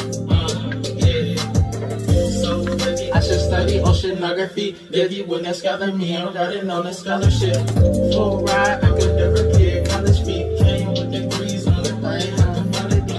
I should study oceanography. Give you when they scholar me, I'm writing on a scholarship. Full ride, I could never get college fee. Came with degrees on the brain, I can find it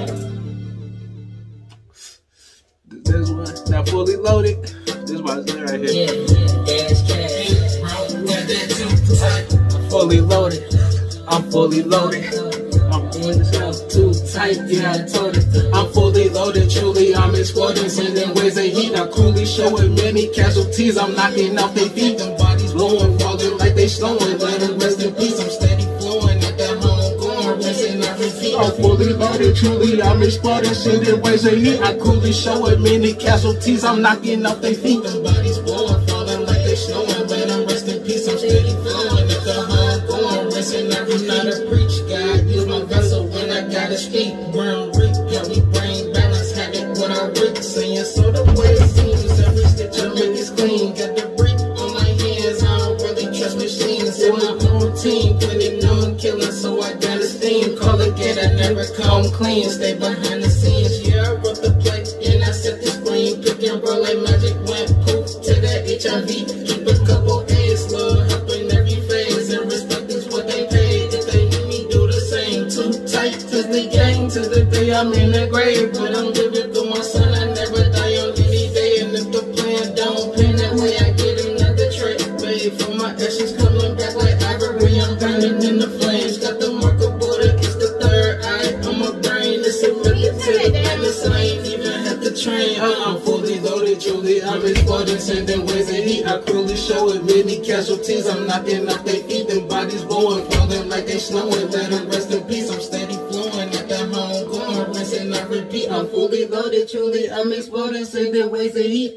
deep. This one, now fully loaded. This one's there right here. Yeah, yeah, dash cash. Got that too tight. I'm fully loaded. I'm fully loaded. I'm doing this house too tight, yeah, I told it. I'm fully loaded, truly, I'm exploding, sending waves of heat. I'm coolly showing many casualties. I'm knocking off their feet, them bodies blowing, falling like they slowing. Let them rest in peace, I'm steady flowing at that home, going, rinsing, I repeat. I'm fully loaded, truly, I'm exploding, sending waves of heat. I'm coolly showing many casualties. I'm knocking off their feet, them bodies blowing, falling like they slowing. Let them rest in peace, I'm steady flowing at the home, going, rinsing, I repeat. Not a preach, God, use my vessel when I gotta speak. Ground reek, got me brain balance, have it what I reek. Saying so the way it seems, every stitch I make is clean. Got the brick on my hands, I don't really trust machines. In my own team, putting on killing, so I got a steam. Call again, I never come clean, stay behind the scenes. Yeah, I wrote the play, and I set the screen. Pick and roll like magic, went poof to that H I V. Keep a couple A's, love, helping every phase. And respect is what they pay, if they hear me do the same. Too tight, cause the gang, to the day I'm in the grave. But I'm living for my son, I never die on any day. And if the plan don't pan that way, I get another trait. Babe, for my ashes coming back like ivory, I'm burning in the flames. Got the mark of Buddha, it's the third eye on my brain. It's a military madness, I ain't even have to train. I'm fully loaded, truly, I'm exploding, sending waves of heat. I cruelly show it, many casualties. I'm knocking off their feet, them bodies blowing, falling like they snowing. Let them rest in peace, I'm steady flowing at that home, going, rinsing, I repeat. I'm fully loaded, truly, I'm exploding, sending waves of heat.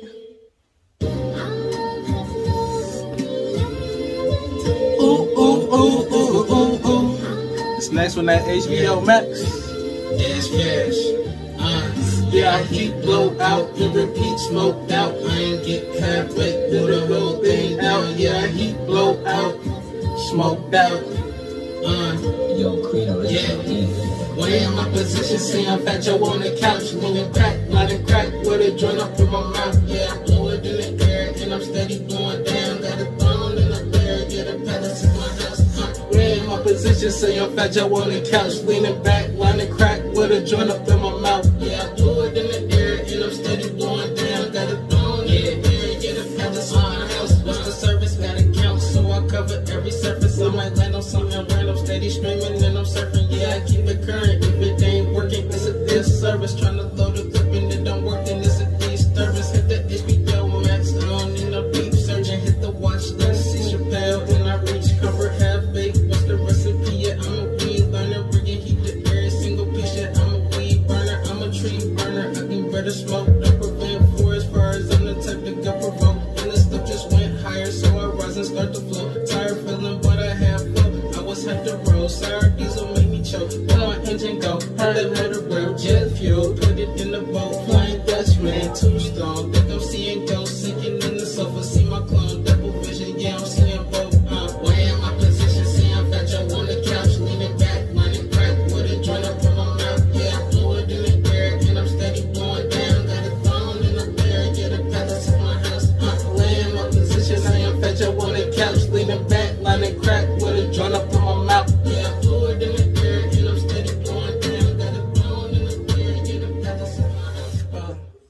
Ooh, ooh, ooh, ooh, ooh, ooh. This next one at H B O Max. Dash cash. Uh, yeah, I heat blow out, it repeat, smoked out. I ain't get halfway, do the whole thing out. Yeah, I heat blow out, smoked out. Uh, Yo, Credo, yeah. Way in my position, see I'm fat, yo on the couch, leaning crack, lighting crack with a joint up in my mouth. Yeah, I blow it in the air, and I'm steady blowing down. Got a throne in the air, get a palace in my house. Uh, way in my position, see I'm fat, yo on the couch, leaning back, lighting crack with a joint up in my mouth. Yeah, I blow it in the air, and I'm steady blowing down. Got a throne in the air, get a palace in my house. What's the service? Gotta count, so I cover every surface. I might land on something random, steady streaming, and I'm surfing. Yeah, I keep it current. If it ain't working, it's a disservice. Tryna load the clip and it don't work, then it's a disturbance. Hit the H B O Max on in the beat surgeon. Hit the watch list, see Chappelle, and I reach cover half baked. What's the recipe? Yeah, I'm a weed learner. Bringing heat to every single piece. Yeah, I'm a weed burner. I'm a tree burner. I can better smoke, don't prevent for as far as I'm the type to get provoked. And the stuff just went higher, so I rise and start to flow. Tired feeling, but I have flow. I was had to roll. Sour diesel make me choke. Let my engine go. Heard the motor broke. Jet fuel. Put it in the boat. Flying Dutchman. Too strong. Think I'm seeing ghosts. Sinking in the sofa. See my clone. Double vision. Yeah, I'm seeing both. Uh, way in my position. See I'm fat. Yo on the couch. Leaning back. Lining crack. With a joint up in my mouth. Yeah, I blew it in the air. And I'm steady blowing down. Got a throne in the air. Get a palace in my house. Uh, way in my position. I am fat. Yo on the couch. Leaning back. Lining crack. With a joint up in my mouth. Yeah, I blew it in the air. And I'm steady blowing down. Got a throne in the air. Get a palace in my house. Uh,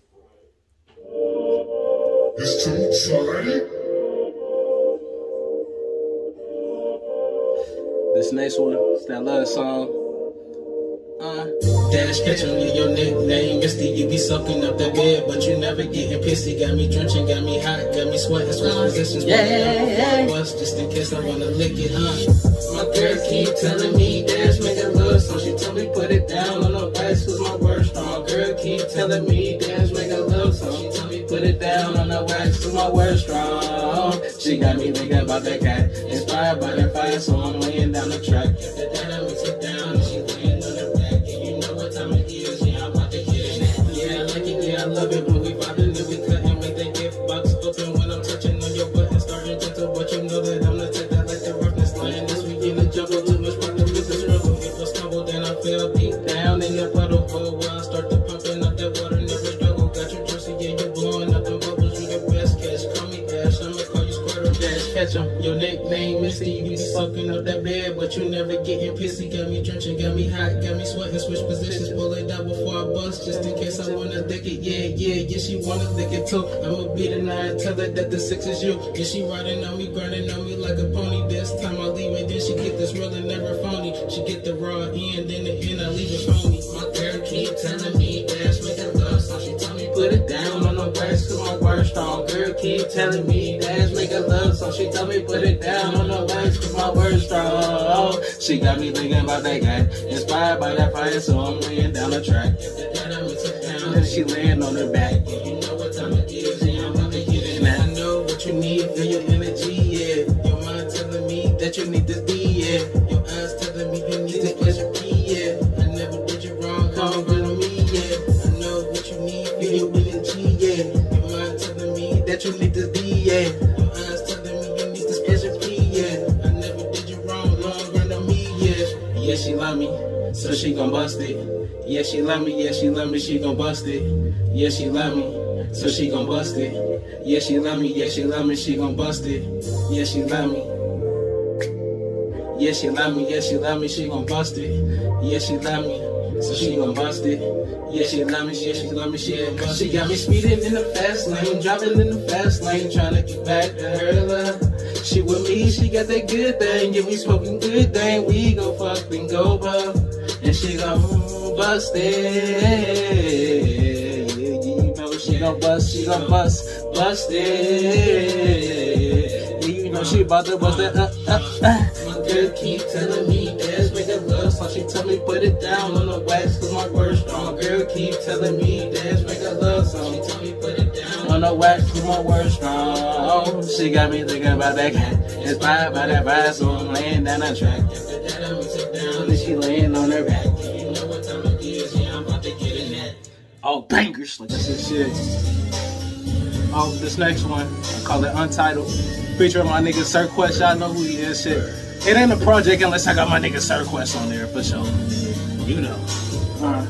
It's too tight. This next one, it's that love song. Uh, Dash catch on your nickname, Misty, you be be soaking up that bed, but you never getting pissy. Got me drenching, got me hot, got me sweating, switch positions. Yeah, just in case I wanna lick it, huh? My girl keep telling me dance, make a love song. She told me put it down on the wax, cause my words strong. My girl keep telling me dance, make a love song. She told me put it down on the wax, cause my words strong. She got me thinking about that cat, inspired by that fire, so I'm laying down the track. The data mix it down, and she laying on the back, and you know what time it is, yeah, I'm about to get in that. Yeah, I like it, yeah, I love it when we vibing, then we cut and make that gift box open when I'm touching on your butt and starting gentle, but you know that I'm the type that like the roughness line. This week in the jungle, too much rock to miss the struggle. If I stumble, then I fell deep down in the puddle. For a while, start to pumping up that water, never struggle. Got your jersey, yeah, you're blowing up the bubbles. You the best catch, call me Ash, I'ma call you Squirtle Dash. Catch 'em, your nickname Misty. You be soaking up that bed, but you never getting pissy. Got me drenching, got me hot, got me sweating, switch positions, pull it out before I bust, just in case I wanna lick it. Yeah, yeah, yeah, she wanna lick it too. I'ma beat the nine, tell her that the six is you. Yeah, she riding on me, grinding on me like a pony. This time I leave it, then she get this real and never phony. She get the raw end, then the end I leave it phony. My girl keep telling me dance, make a love song. She tell me put it down on the wax, cause my words strong. Girl keep telling me dance, make a love song. She tell me put it down on the wax, cause my words strong. She got me thinking about that guy, inspired by that fire, so I'm laying down the track. And she laying on her back. You know what time it is, yeah, I'm about to get in. I know what you need, feel your energy, yeah. Your mind telling me that you need this D, yeah. Your eyes telling me you need this pleasure, yeah. I never did you wrong, come on me, yeah. I know what you need, feel your energy, yeah. Your mind telling me that you need this D, yeah. Your eyes telling me you need this pleasure, yeah. I never did you wrong, long run on me, yeah. Yeah, she love me, so she gon' bust it. Yeah, she love me, yeah, she love me, she gon' bust it. Yeah, she love me, so she gon' bust it. Yeah, she love me, yeah, she love me, she gon' bust it. Yeah, she love me. Yeah, she love me, yeah, she love me, she gon' bust it. Yeah, she love me, so she gon' bust it. Yeah, she love me, yeah, she love me, she gon' bust it. She got me speeding in the fast lane, driving in the fast lane, trying to get back to her love. She with me, she got that good thing, yeah, we smoking good thing, we go fuck and go buff. And she gon' bust it. You know she gon' bust, she gon' bust, bust it. You know she about to bust that uh, uh, uh. My girl keep telling me dance, make a love song. She tell me put it down on the wax, cause my words strong. My girl keep telling me dance, make a love song. She tell me put it down on the wax, cause my words strong. She got me thinking about that cat, inspired by that vibe, so I'm laying down the track. After that I mix it down, and she laying on her back. You know what time it is, yeah, I'm about to get in that. Oh, bangers, like this is shit. Oh, this next one, I call it Untitled. Featuring my nigga Sir Quest, y'all know who he is, shit. It ain't a project unless I got my nigga Sir Quest on there, for sure. You know. Uh,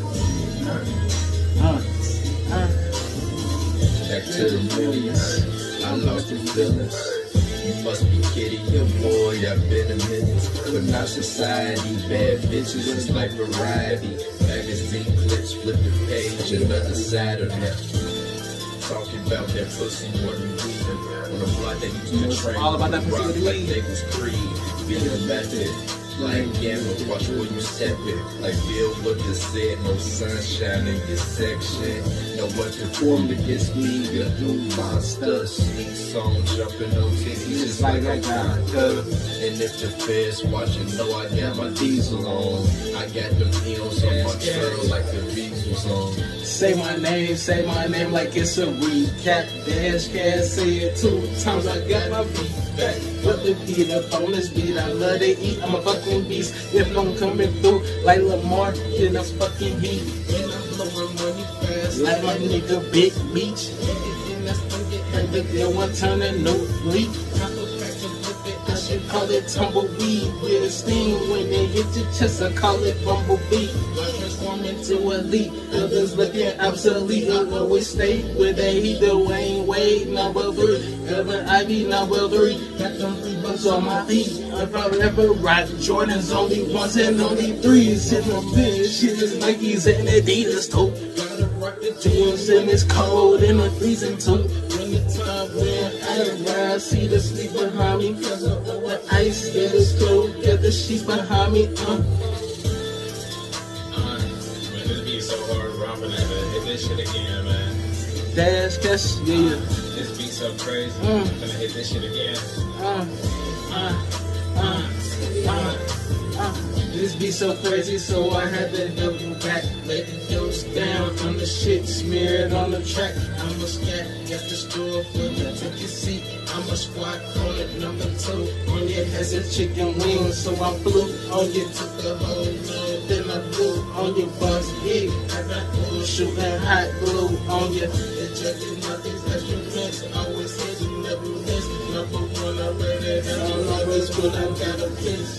uh, uh. Back to the millions, I lost the feelings. You must be kidding your boy, I've been a minute. But now society, bad bitches, it's like variety. Magazine clips, flip the page, another side of that. Talking about that pussy wasn't moving. On the block they used to train, all about that rock pussy like they was Creed. Feeling method, like gamble, watch where you step it. Like Bill Booker said, no sunshine in your section. No one can form against me, you do monsters. Sneak song, jumping on titties just like I got her. And if the feds watching, know I got my diesel on. I got the heels on my turtle like the Beatles on. Say my name, say my name like it's a recap. Dash can't say it two times, I got my beat back. Put the beat up on this beat, I love to eat, I'm a fucking beast. If I'm coming through like Lamar, then I'm fucking beat. And I'm blowing money fast, like my nigga Big Beach. And no one turning no leak. I should call it tumbleweed. With a steam when they hit your chest, I call it bumblebee. I transform into elite. Others looking obsolete. I always stay with a heater. Wayne Wade, number three. Evan Ivy, number three. Got them three bucks on my feet. If I ever rock Jordan's only ones and only threes. In the bed, shit is Nikes and Adidas too. Gotta rock the jeans and it's cold in the freezing too. When the time when I arrive, see the sleep behind me. Cause of the ice, it is cold. Get the sheets behind me. Uh. Uh, man, this beat so hard, romping at the hit this shit again, man. Dash Cash, yeah, yeah. This beat so crazy. Mm. I'm gonna hit this shit again. Uh, uh, uh, uh, uh. This be so crazy, so I had to double back. Lay the dose down from the shit smeared on the track. I'm a scat, got the store for you, take your seat. I'm a squat on it, number two. On your head a chicken wings, so I flew on you, took the whole load. Then I blew on your bus, yeah. I got blue, shooting hot glue on you. The judge is nothing extra mix. Always hit you, never miss. Number one, I read it, and I'll always put I got a piss.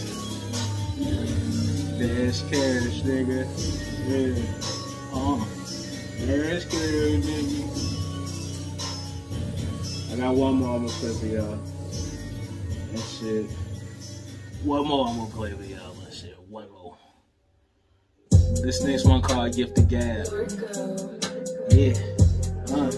Dash Cash, nigga. Yeah. Uh. Dash Cash, nigga. I got one more I'm gonna play for y'all. That shit. One more I'm gonna play for y'all. That shit. One more. This next one called Gift the Gab. Yeah. Uh.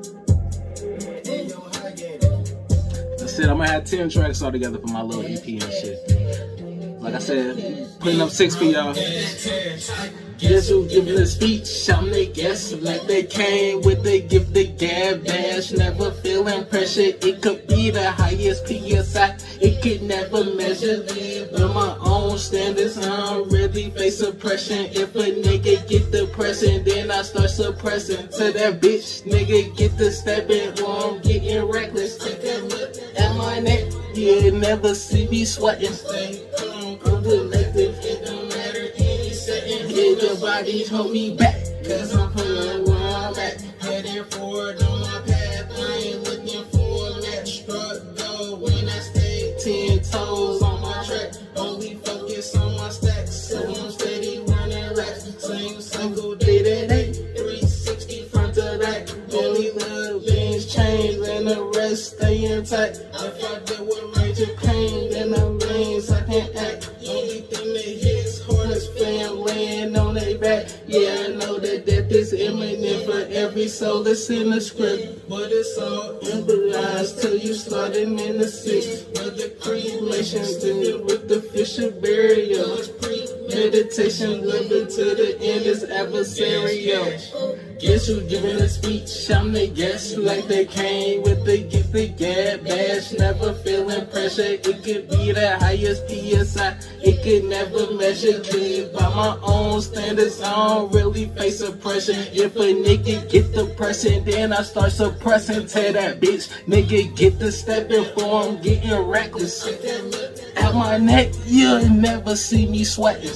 That's it. I'm gonna have ten tracks all together for my little E P and shit. Like I said, putting up six for y'all. Guess who giving a speech? I'm the guest. Like they came with the gift the gab dash. Never feeling pressure. It could be the highest P S I. It could never measure. With my own standards, I don't really face suppression. If a nigga get depression, then I start suppressing. To that bitch, nigga get the stepping or I'm getting reckless. Take a look at my neck. You never see me sweating. I'm elected, it don't matter any second. Hit your body, hold me back, cause I'm feeling where I'm at. Heading forward on my path, I ain't looking for that struggle. When I stay ten toes on my track, only focus on my stacks. So I'm steady running racks, same single day to day, three sixty front to back. Only little things change and the rest stay intact. If I deal with major pain, then I'm means I can't act. Only thing that hits hard is fam laying on their back. Yeah, I know that death is imminent for every soul that's in the script, but it's all embolized till you starting in the sixth. But the cremation still with the official burial. It's premeditation, living to the end is adversarial. Guess who giving a speech? I'm the guest, like they came with the gift the gab bash. Never feeling pressure. It could be the highest P S I. It could never measure. Clean by my own standards, I don't really face oppression. If a nigga get depression, then I start suppressing. Tell that bitch, nigga get the stepping for I'm getting reckless. At my neck, you'll never see me sweating.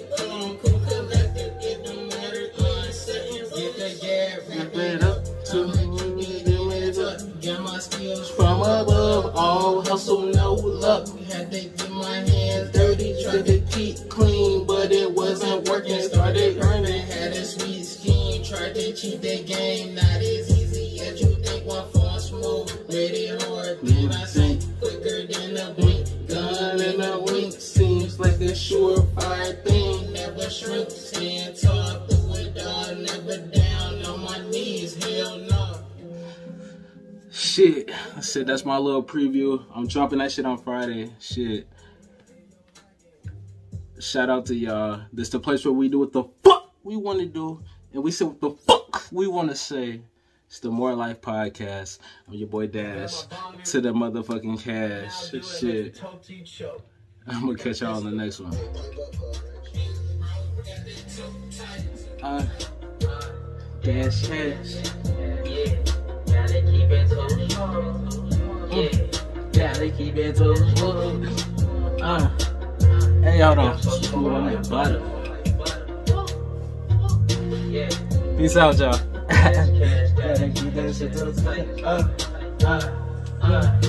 From above, all hustle, no luck. Had to get my hands dirty, tried to keep clean, but it wasn't working. Started earning, had a sweet scheme, tried to cheat the game. Not as easy as you think. One false move, ready hard, then I sink quicker than a blink. Gun and a wink seems like a surefire thing. Never shrink, stand tall through it all, never down on my knees. Hell no. Shit, I said that's my little preview. I'm dropping that shit on Friday. Shit. Shout out to y'all. This is the place where we do what the fuck we want to do, and we say what the fuck we want to say. It's the More Life Podcast. I'm your boy Dash. To the motherfucking cash. Shit. I'm gonna catch y'all on the next one. Uh, Dash Cash. Gotta keep it so strong. Yeah, gotta keep it so strong. Uh, hey, hold on. Food on that butter. Peace out, y'all. Gotta keep that shit to the side. Uh, uh, uh.